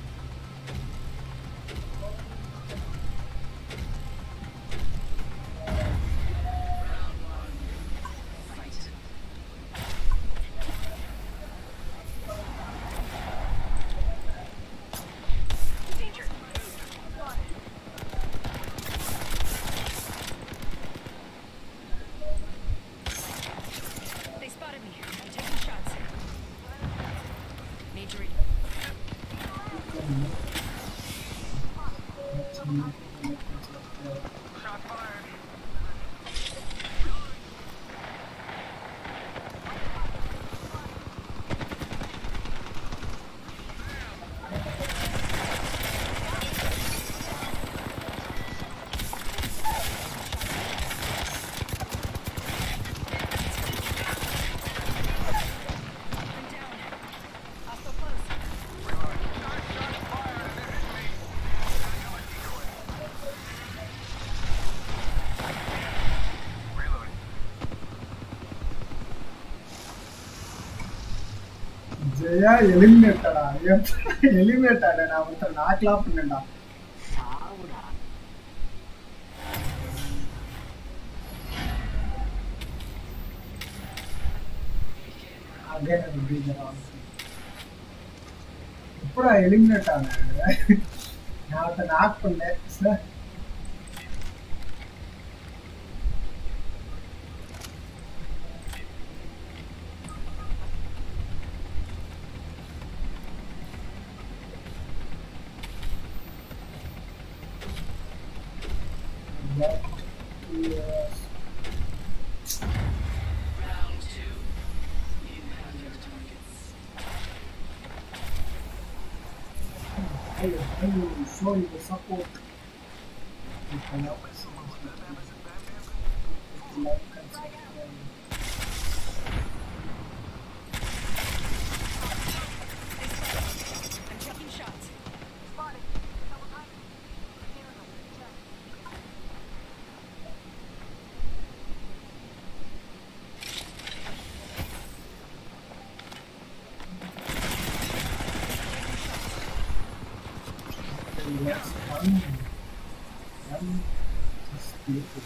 They spotted me. I'm taking shots. Major read. Shot fired. I'm down. Hostile close. Jaya eliminate டா. eliminate ஆட நான் வந்து நாக்லாம் பண்ணேன்டா. Saudara. Again I will be there on. எப்படா eliminate ஆன? நான் வந்து knock பண்ணேன். Sir That yes. Hello, hello, sorry for support. You can help us. Like and subscribe. I'm taking shots. Spotted. Double time. Hear them. Check. That's fun. Fun. Just beautiful.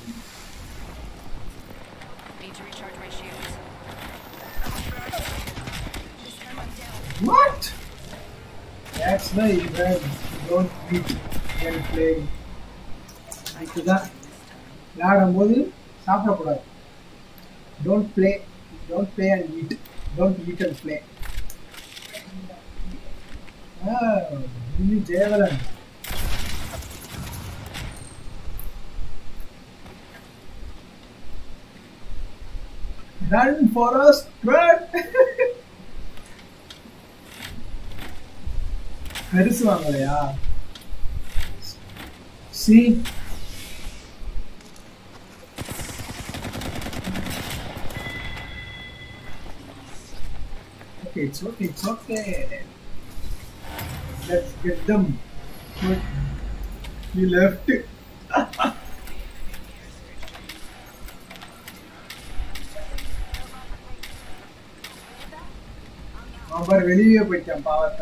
Need to recharge my shields. This time I'm down. What? That's the event. You don't eat when playing. இதுதான் விளையாடும் போது சாப்பிடக்கூடாது. Don't play, don't play and eat. Don't eat and play. Ah, ini Jayavalan. Run for us, run! பெருசு வாங்கலையா? See? Okay, it's okay, it's okay. Let's get them. But he left. அவர் வெளியே போயிட்டான் பாவத்தை.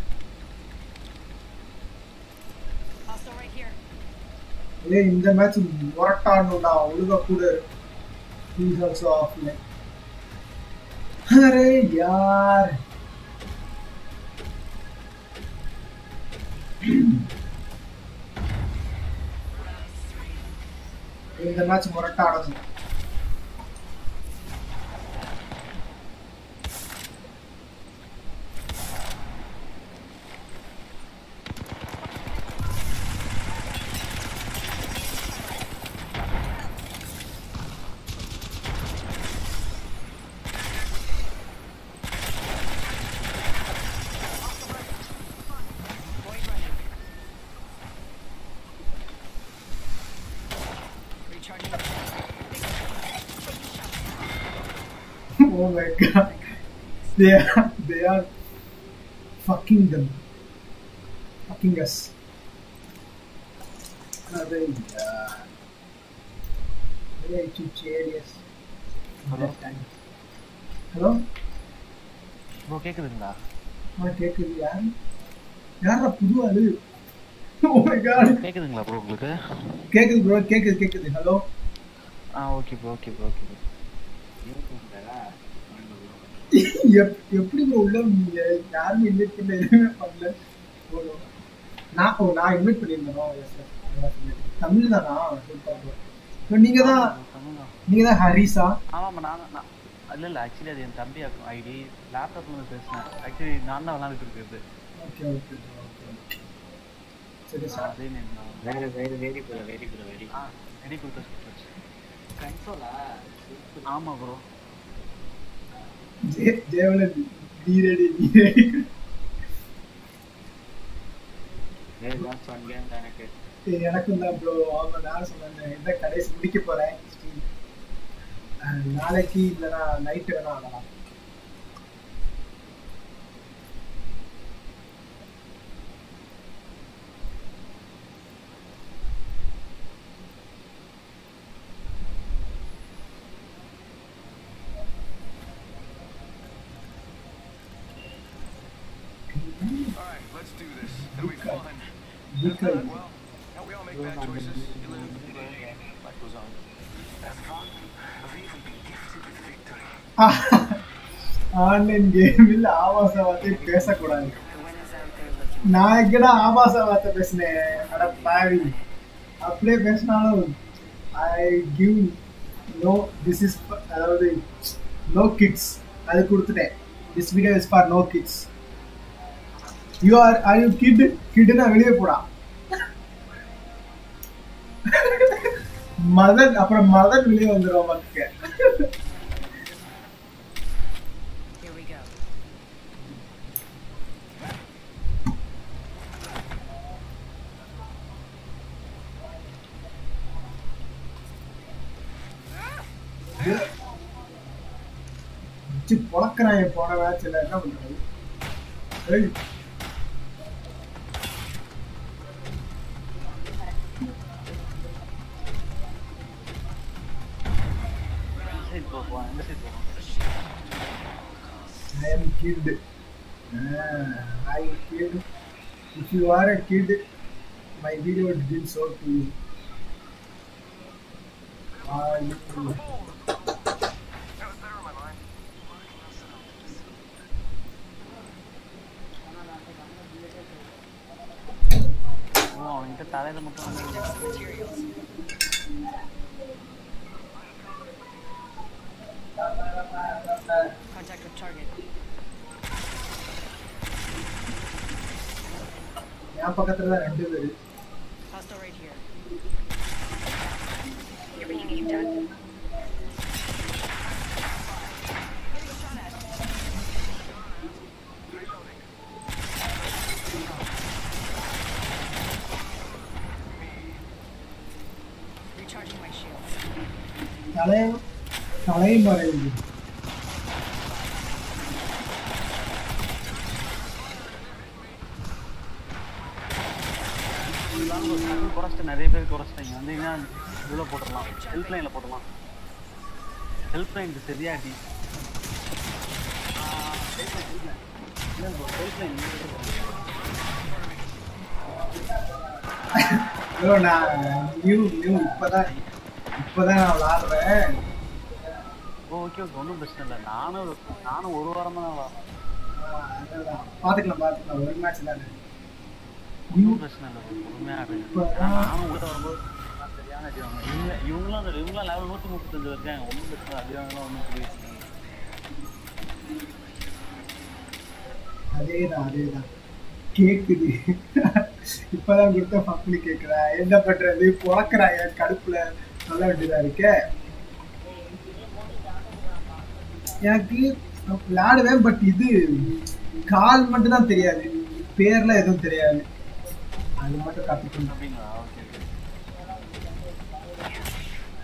Hostile right here. ஏய் இந்த match முரட்டானுடா ஒழுங்கா கூட. He's also offline. अरे यार இந்த மேட்ச் முரட்டா ஆடணும். Recharging my shields. Oh my god. They are, they are fucking them. Fucking us. Arey yaar. Very too serious. Hello? Hello? Bro கேக்குதுங்களா? ஆ கேக்குது. யார்? யாரா புது ஆளு? Oh my god. கேக்குதுங்களா ப்ரோ உங்களுக்கு? கேக்குது ப்ரோ, கேக்குது கேக்குது. ஹலோ. ஆ okay bro, okay bro, okay bro. எப்படி ப்ரோ உள்ள வந்தீங்க? யாருமே இன்வைட் பண்ணல, எதுவுமே பண்ணல. நான் ஓ நான் இன்வைட் பண்ணியிருந்தேன். தமிழ் தானா? Super bro. இப்போ நீங்க தான் நீங்க தான் ஹரிசா? ஆமாம் நான் நான் இல்லை இல்லை ஆக்சுவலி அது என் தம்பி ஐடி லேப்டாப்ல பேசினேன். ஆக்சுவலி நான் தான் விளாண்டுட்டு இருக்கிறது. Okay okay okay. சரி சார். அதே நேம் தான். வேற வேற very good very good very ah ready கொடுத்தா சூப்பர். கன்சோலா? ஆமாம் ப்ரோ. ஜே ஜேவலன் நீ ரெடி நீ ரெடி. வேற லாஸ்ட் ஒன் கேம் தான் எனக்கு. எனக்கும் தான் ப்ரோ. ஆமா நான் சொன்னேன் இந்த கடைசி முடிக்க போறேன். நாளைக்கு இல்லைனா நைட்டு வேணா ஆகலாம். Alright, let's do this. It'll be fun. If not, well, we all make bad choices. You live, you learn, life goes on. Online கேமில் ஆபாச வார்த்தை பேசக்கூடாது. நான் எங்கடா ஆபாச வார்த்தை பேசினேன்? அட பாவி, அப்படியே பேசினாலும் I give no this is அதாவது நோ கிட்ஸ் அது கொடுத்துட்டேன். This video is for no kids. You are are you kid? கிட்னா வெளியே போடா. மதன் அப்புறம் மதன் வெளியே வந்துடும் மக்கள். Here we go. பொழக்கிறான் போன மேட்ச்ல என்ன பண்றது? I am kid. Ah, I kid. If you are a kid, my video would be so to you. Ah, you. Oh, இந்த தலையில மட்டும் Materials. Contact with target. என் பக்கத்துல தான் ரெண்டு பேரு. Hostile right here. You're being aimed at. Recharging my shields. தலை தலை மறைவு. குறைச்சிட்டு நிறைய பேர் குறைச்சிட்டாங்க. வந்தீங்கன்னா இவ்வளோ போட்டுடலாம். ஹெல்ப் லைனில் போடலாம். ஹெல்ப் லைனுக்கு சரியாடி ஹெல்ப் லைன் ஐயோ நான் நியூ நியூ இப்போதான் இப்போதான் நான் விளாடுறேன். ஓகே ஓகே ஒன்றும் பிரச்சனை இல்லை. நானும் நானும் ஒரு வாரமாக தான் விளாட்றேன். பார்த்துக்கலாம் பார்த்துக்கலாம் ஒரு மேட்ச் தானே. ஒன்றும் பிரச்சனை இல்லை. பொறுமையாக நானும் உள்ள வரும்போது சரியான அடி வாங்க. இவங்க இவங்களும் அந்த இவங்களாம் லெவல் நூற்றி முப்பத்தஞ்சு இருக்காங்க. ஒன்றும் பிரச்சனை அடி வாங்கலாம் ஒன்றும் புரியுது. அதேதான் அதேதான் கேக்குது. இப்பதான் கொடுத்த பப்ளி கேக்குறா. என்ன பண்றது? பிறக்கிறாங்க கடுப்புல சொல்ல வேண்டியதா இருக்க. எனக்கு விளையாடுவேன் பட் இது கால் மட்டும் தான் தெரியாது, பேர்ல எதுவும் தெரியாது. அது மட்டும் கத்துக்கணும். அப்படிங்களா? Okay okay.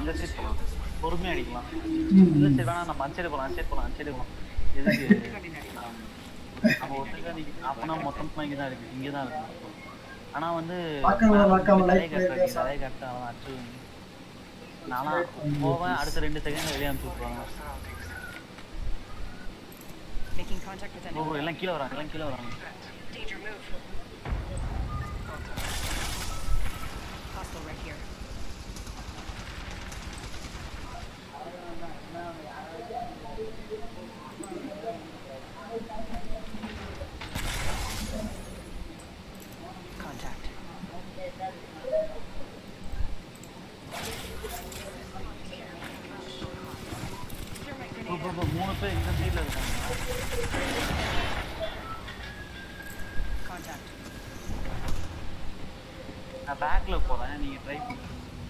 இந்த சைடு போலாம் பொறுமையா அடிக்கலாம் ம். இந்த சைடு வேணா நம்ம அந்த சைடு போலாம் அந்த சைடு போலாம் அந்த சைடு போலாம் எதுக்கு நம்ம ஒட்டுக்கா நீங்க அப்பனா மொத்தமா இங்க தான் இருக்கு இங்க தான் இருக்கு ஆனா வந்து பார்க்காம பார்க்காம தலையை like கட்டுறாங்க, பண்ணிருக்கேன். தலையை கட்ட அவன் அடிச்சு நானா போவேன் அடுத்த ரெண்டு செகண்ட் வெளியே அனுப்பிச்சு விட்டுருவாங்க Making contact with bro, enemy. bro, எல்லாம் கீழே வராங்க எல்லாம் கீழே வராங்க Danger move. Hostile right here. Contact. bro, bro, bro, மூணு பேர் இந்த சைடுல இருக்காங்க Contact. நான் பேக்ல போறேன் நீங்க ட்ரை பண்ணுங்க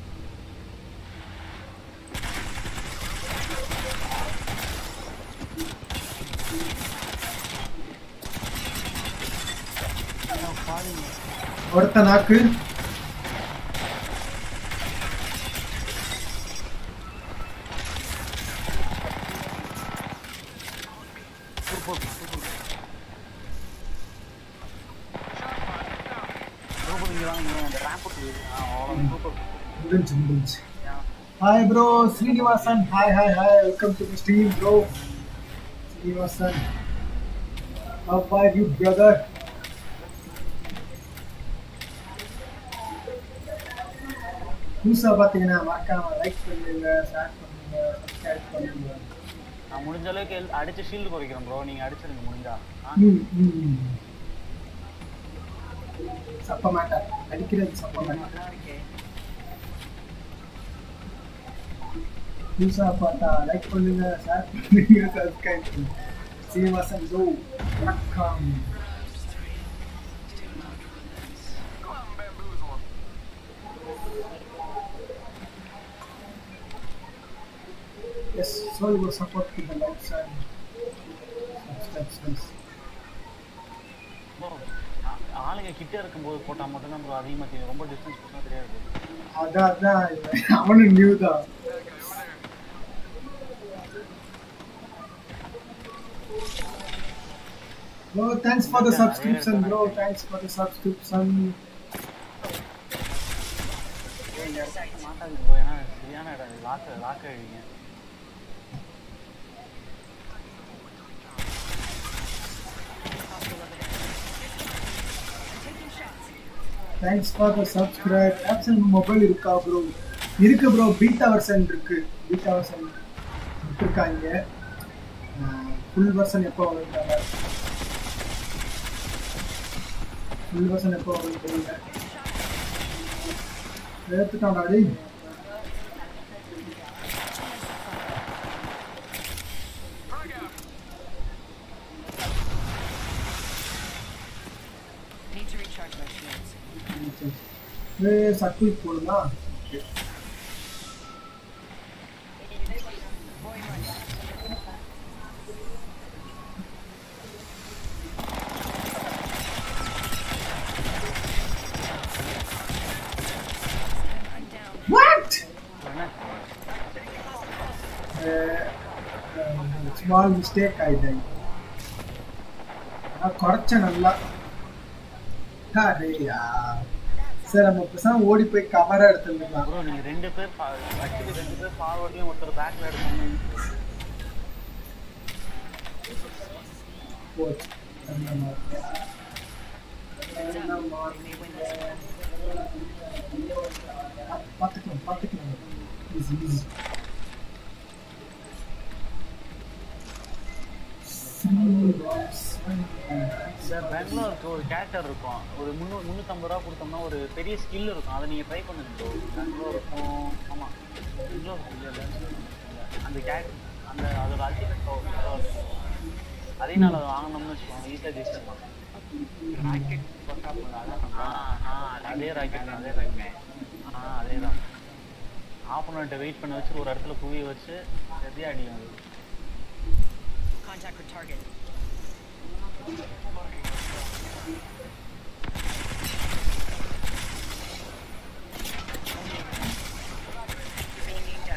பாருங்க ஒருத்த நாக்கு சூப்பர் சூப்பர் ப்ரோ இங்க வாங்க அந்த ரேம்ப் சூப்பர் முடிஞ்சு முடிஞ்சு hi bro Srinivasan hi hi hi welcome to the stream bro Srinivasan how are you brother புதுசா பார்த்தீங்கன்னா மறக்காம லைக் பண்ணுங்க ஷேர் பண்ணுங்க சப்ஸ்கிரைப் பண்ணுங்க நான் முடிஞ்ச அளவுக்கு எல்- அடிச்சு ஷீல்டு குறைக்கிறேன் ப்ரோ நீங்க அடிச்சிருங்க முடிஞ்சா ஆ? ம் ம் சப்ப மாட்டேன் அடிக்கிறது சப்ப மாட்டேன் புதுசா பார்த்தா லைக் பண்ணுங்க ஷேர் பண்ணுங்க சப்ஸ்கிரைப் பண்ணுங்க சீனிவாசன் ப்ரோ வணக்கம் Come on, bamboozle 'em. yes show your support to the likes and subscribes bro ஆ- ஆளுங்க கிட்ட இருக்கும்போது போட்டா மட்டும்தான் ப்ரோ அதிகமாக தெரியும் ரொம்ப டிஸ்டன்ஸ் போட்டா தெரியாது அதான் அதான் அவனு நியூ தான் bro thanks for the subscription bro thanks for the subscription மாட்டாது ப்ரோ ஏன்னா சரியான இடம் லாக்க லாக்க அழிங்க thanks for the subscribe Apple mobile இருக்கா bro இருக்கு bro beta version இருக்கு beta version விட்டுருக்காங்க ஃபுல் வெர்ஷன் எப்போ வரும்ன்றாங்க ஃபுல் வெர்ஷன் எப்போ வரும் தெரியல எடுத்துட்டான்டா டேய் Need to recharge my shields. ஏய் சர்க்கிள் போடுமா I'm down. what என்ன ஸ்மால் மிஸ்டேக் ஆயிட்டேன் நான் குறைச்சேன் நல்லா அடேயா சார் நம்ம பேசாம ஓடி போய் கவரா எடுத்துருந்துக்கலாம் ப்ரோ நீங்க ரெண்டு பேர் ஆக்சுவலி ரெண்டு பேர் ஃபார்வர்ட்லயும் ஒருத்தர் பேக்ல எடுக்கணும் போச்சு அந்த மாதிரி. என்ன They மாதிரி. may win this one. பார்த்துக்கலாம் பார்த்துக்கலாம் ஈஸி ஈஸி இந்த பெங்களூருக்கு ஒரு கேரக்டர் இருக்கும் ஒரு முந்நூறு முந்நூற்றம்பது ரூபா கொடுத்தோம்னா ஒரு பெரிய ஸ்கில் இருக்கும் அதை நீங்கள் ட்ரை பண்ணுங்க ப்ரோ பெங்களூர் இருக்கும் ஆமாம் பெங்களூர் இல்லை அந்த கேரக்டர் அந்த அதோட அல்டிமேட் பவர் அதே நாள் அதை வாங்கினோம்னு வச்சுக்கோங்க ஈஸியாக ஜெயிச்சிடலாம் ராக்கெட் பக்கா போல ஆ அதான் ஆ அதே ராக்கெட் அதே அதே ராக்கெட் ஆ அதே தான் ஆப்போனண்ட்டை வெயிட் பண்ண வச்சு ஒரு இடத்துல குவிய வச்சு எதையும் அடிக்கும் அது Contact with target. Bringing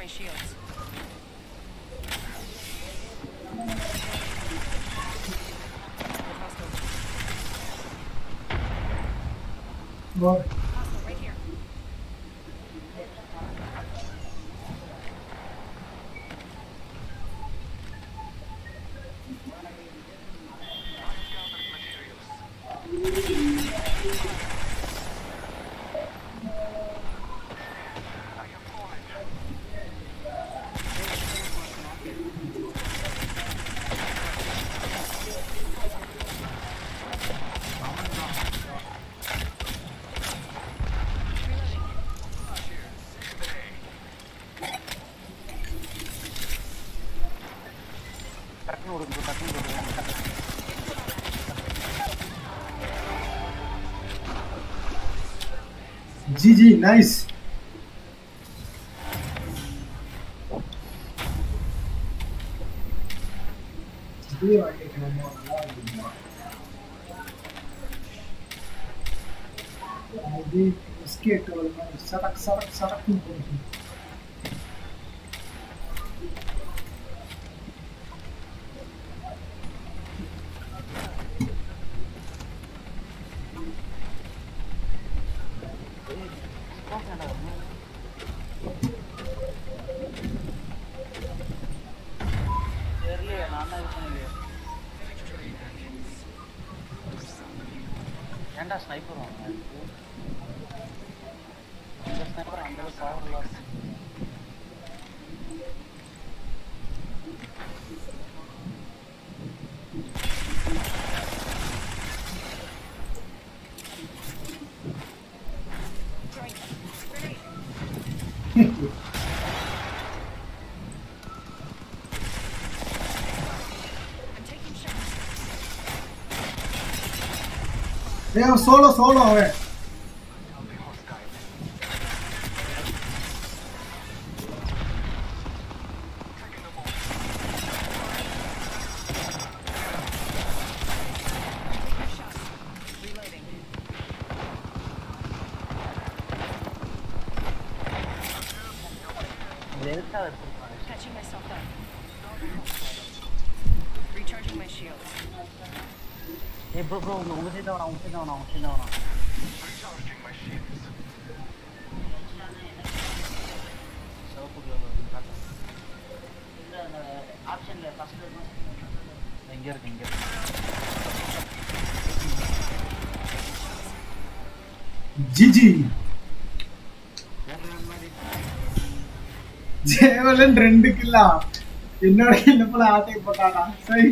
my shields. What? Hostile right here. டக்குனு ஒரு டக்குனு ஒரு G G, nice. இதே வாங்கிக்கணும் நல்லா இருக்குமா இது ஸ்கேட் ஒரு மாதிரி சடக் சடக் சடக்குன்னு போகுது ஏன்டா ஸ்னைப்பர் வாங்க இந்த ஸ்னைப்பர் அந்த பவர் லாஸ் ஏய் சோலோ சோலோ அவன் Catching myself up. Recharging my shields. Hey bro bro, உங்க சைடு வரணும் உங்க சைடு வரணும் உங்க சைடு வரணும் Recharging my shields. சவுக்குள்ள வந்து இந்த ஆப்ஷன்ல ஃபர்ஸ்ட் இங்க இருக்கு இங்க இருக்கு G G ஜேவலன் ரெண்டு கில்லா என்னோட கில்ல போல ஆட்டை போட்டாடா சரி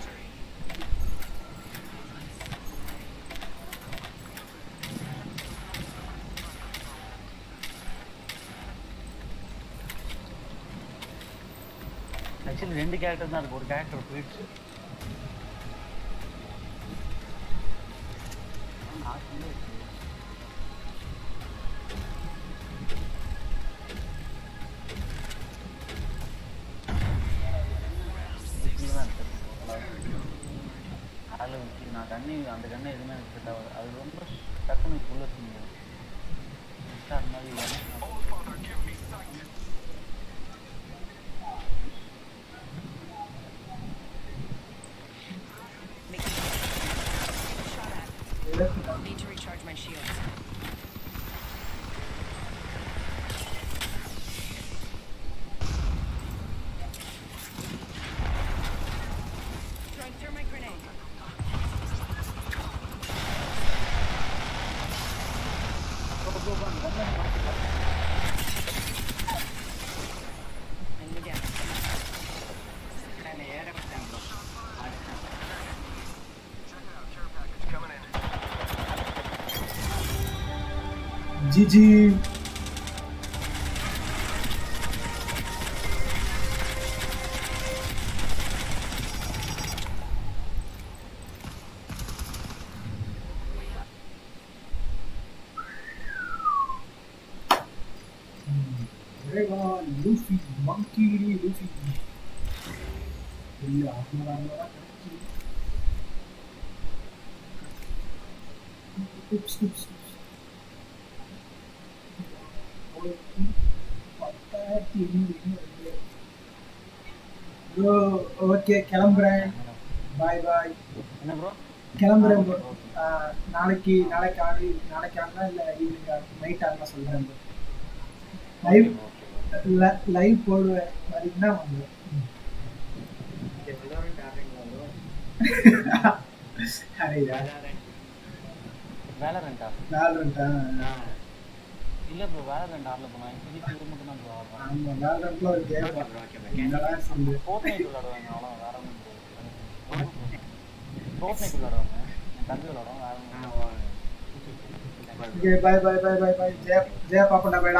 ஆக்சுவலி ரெண்டு கேரக்டர் தான் இருக்கு ஒரு கேரக்டர் போயிடுச்சு நான் கண்ணி அந்த கண்ணை எதுவுமே எனக்கு செட் ஆகாது அது ரொம்ப டக்குனு உள்ள முடியும் அது மாதிரி Need to recharge my shields. Throwing thermite grenade. Enemy down. G G Rega, Luffy, Monkey, Luffy. Iya, aku orang-orang kecil. Ups, ups, ups. Oh, patah. Bro okay கிளம்புறேன் பாய் பாய் என்ன ப்ரோ கிளம்புறேன் ப்ரோ நாளைக்கு நாளைக்கு ஆடி நாளைக்கு ஆடினா இல்லை ஈவினிங் நைட் ஆடினா சொல்கிறேன் ப்ரோ லைவ் லைவ் போடுவேன் வரீங்கன்னா வந்துடுவேன் ஹரியா வேலரண்டா வேலரண்டா இல்ல ப்ரோ வேலரண்ட் ஆடல போனா இதுக்கு இது மட்டும் தான் ப்ரோ ஆடுறேன் ஆமா வேலரண்ட்ல ஒரு கேம் என்னடா சொல்லு ஃபோர்ட்நைட் விளையாடுவாங்க அவ்வளோ வேற ஒன்றும் ப்ரோ ஃபோர்ட்நைட் விளையாடுவாங்க என் தம்பி விளையாடுவாங்க வேற ஒன்றும் okay bye bye bye bye bye ஜெய ஜெய பாப்பண்டா பை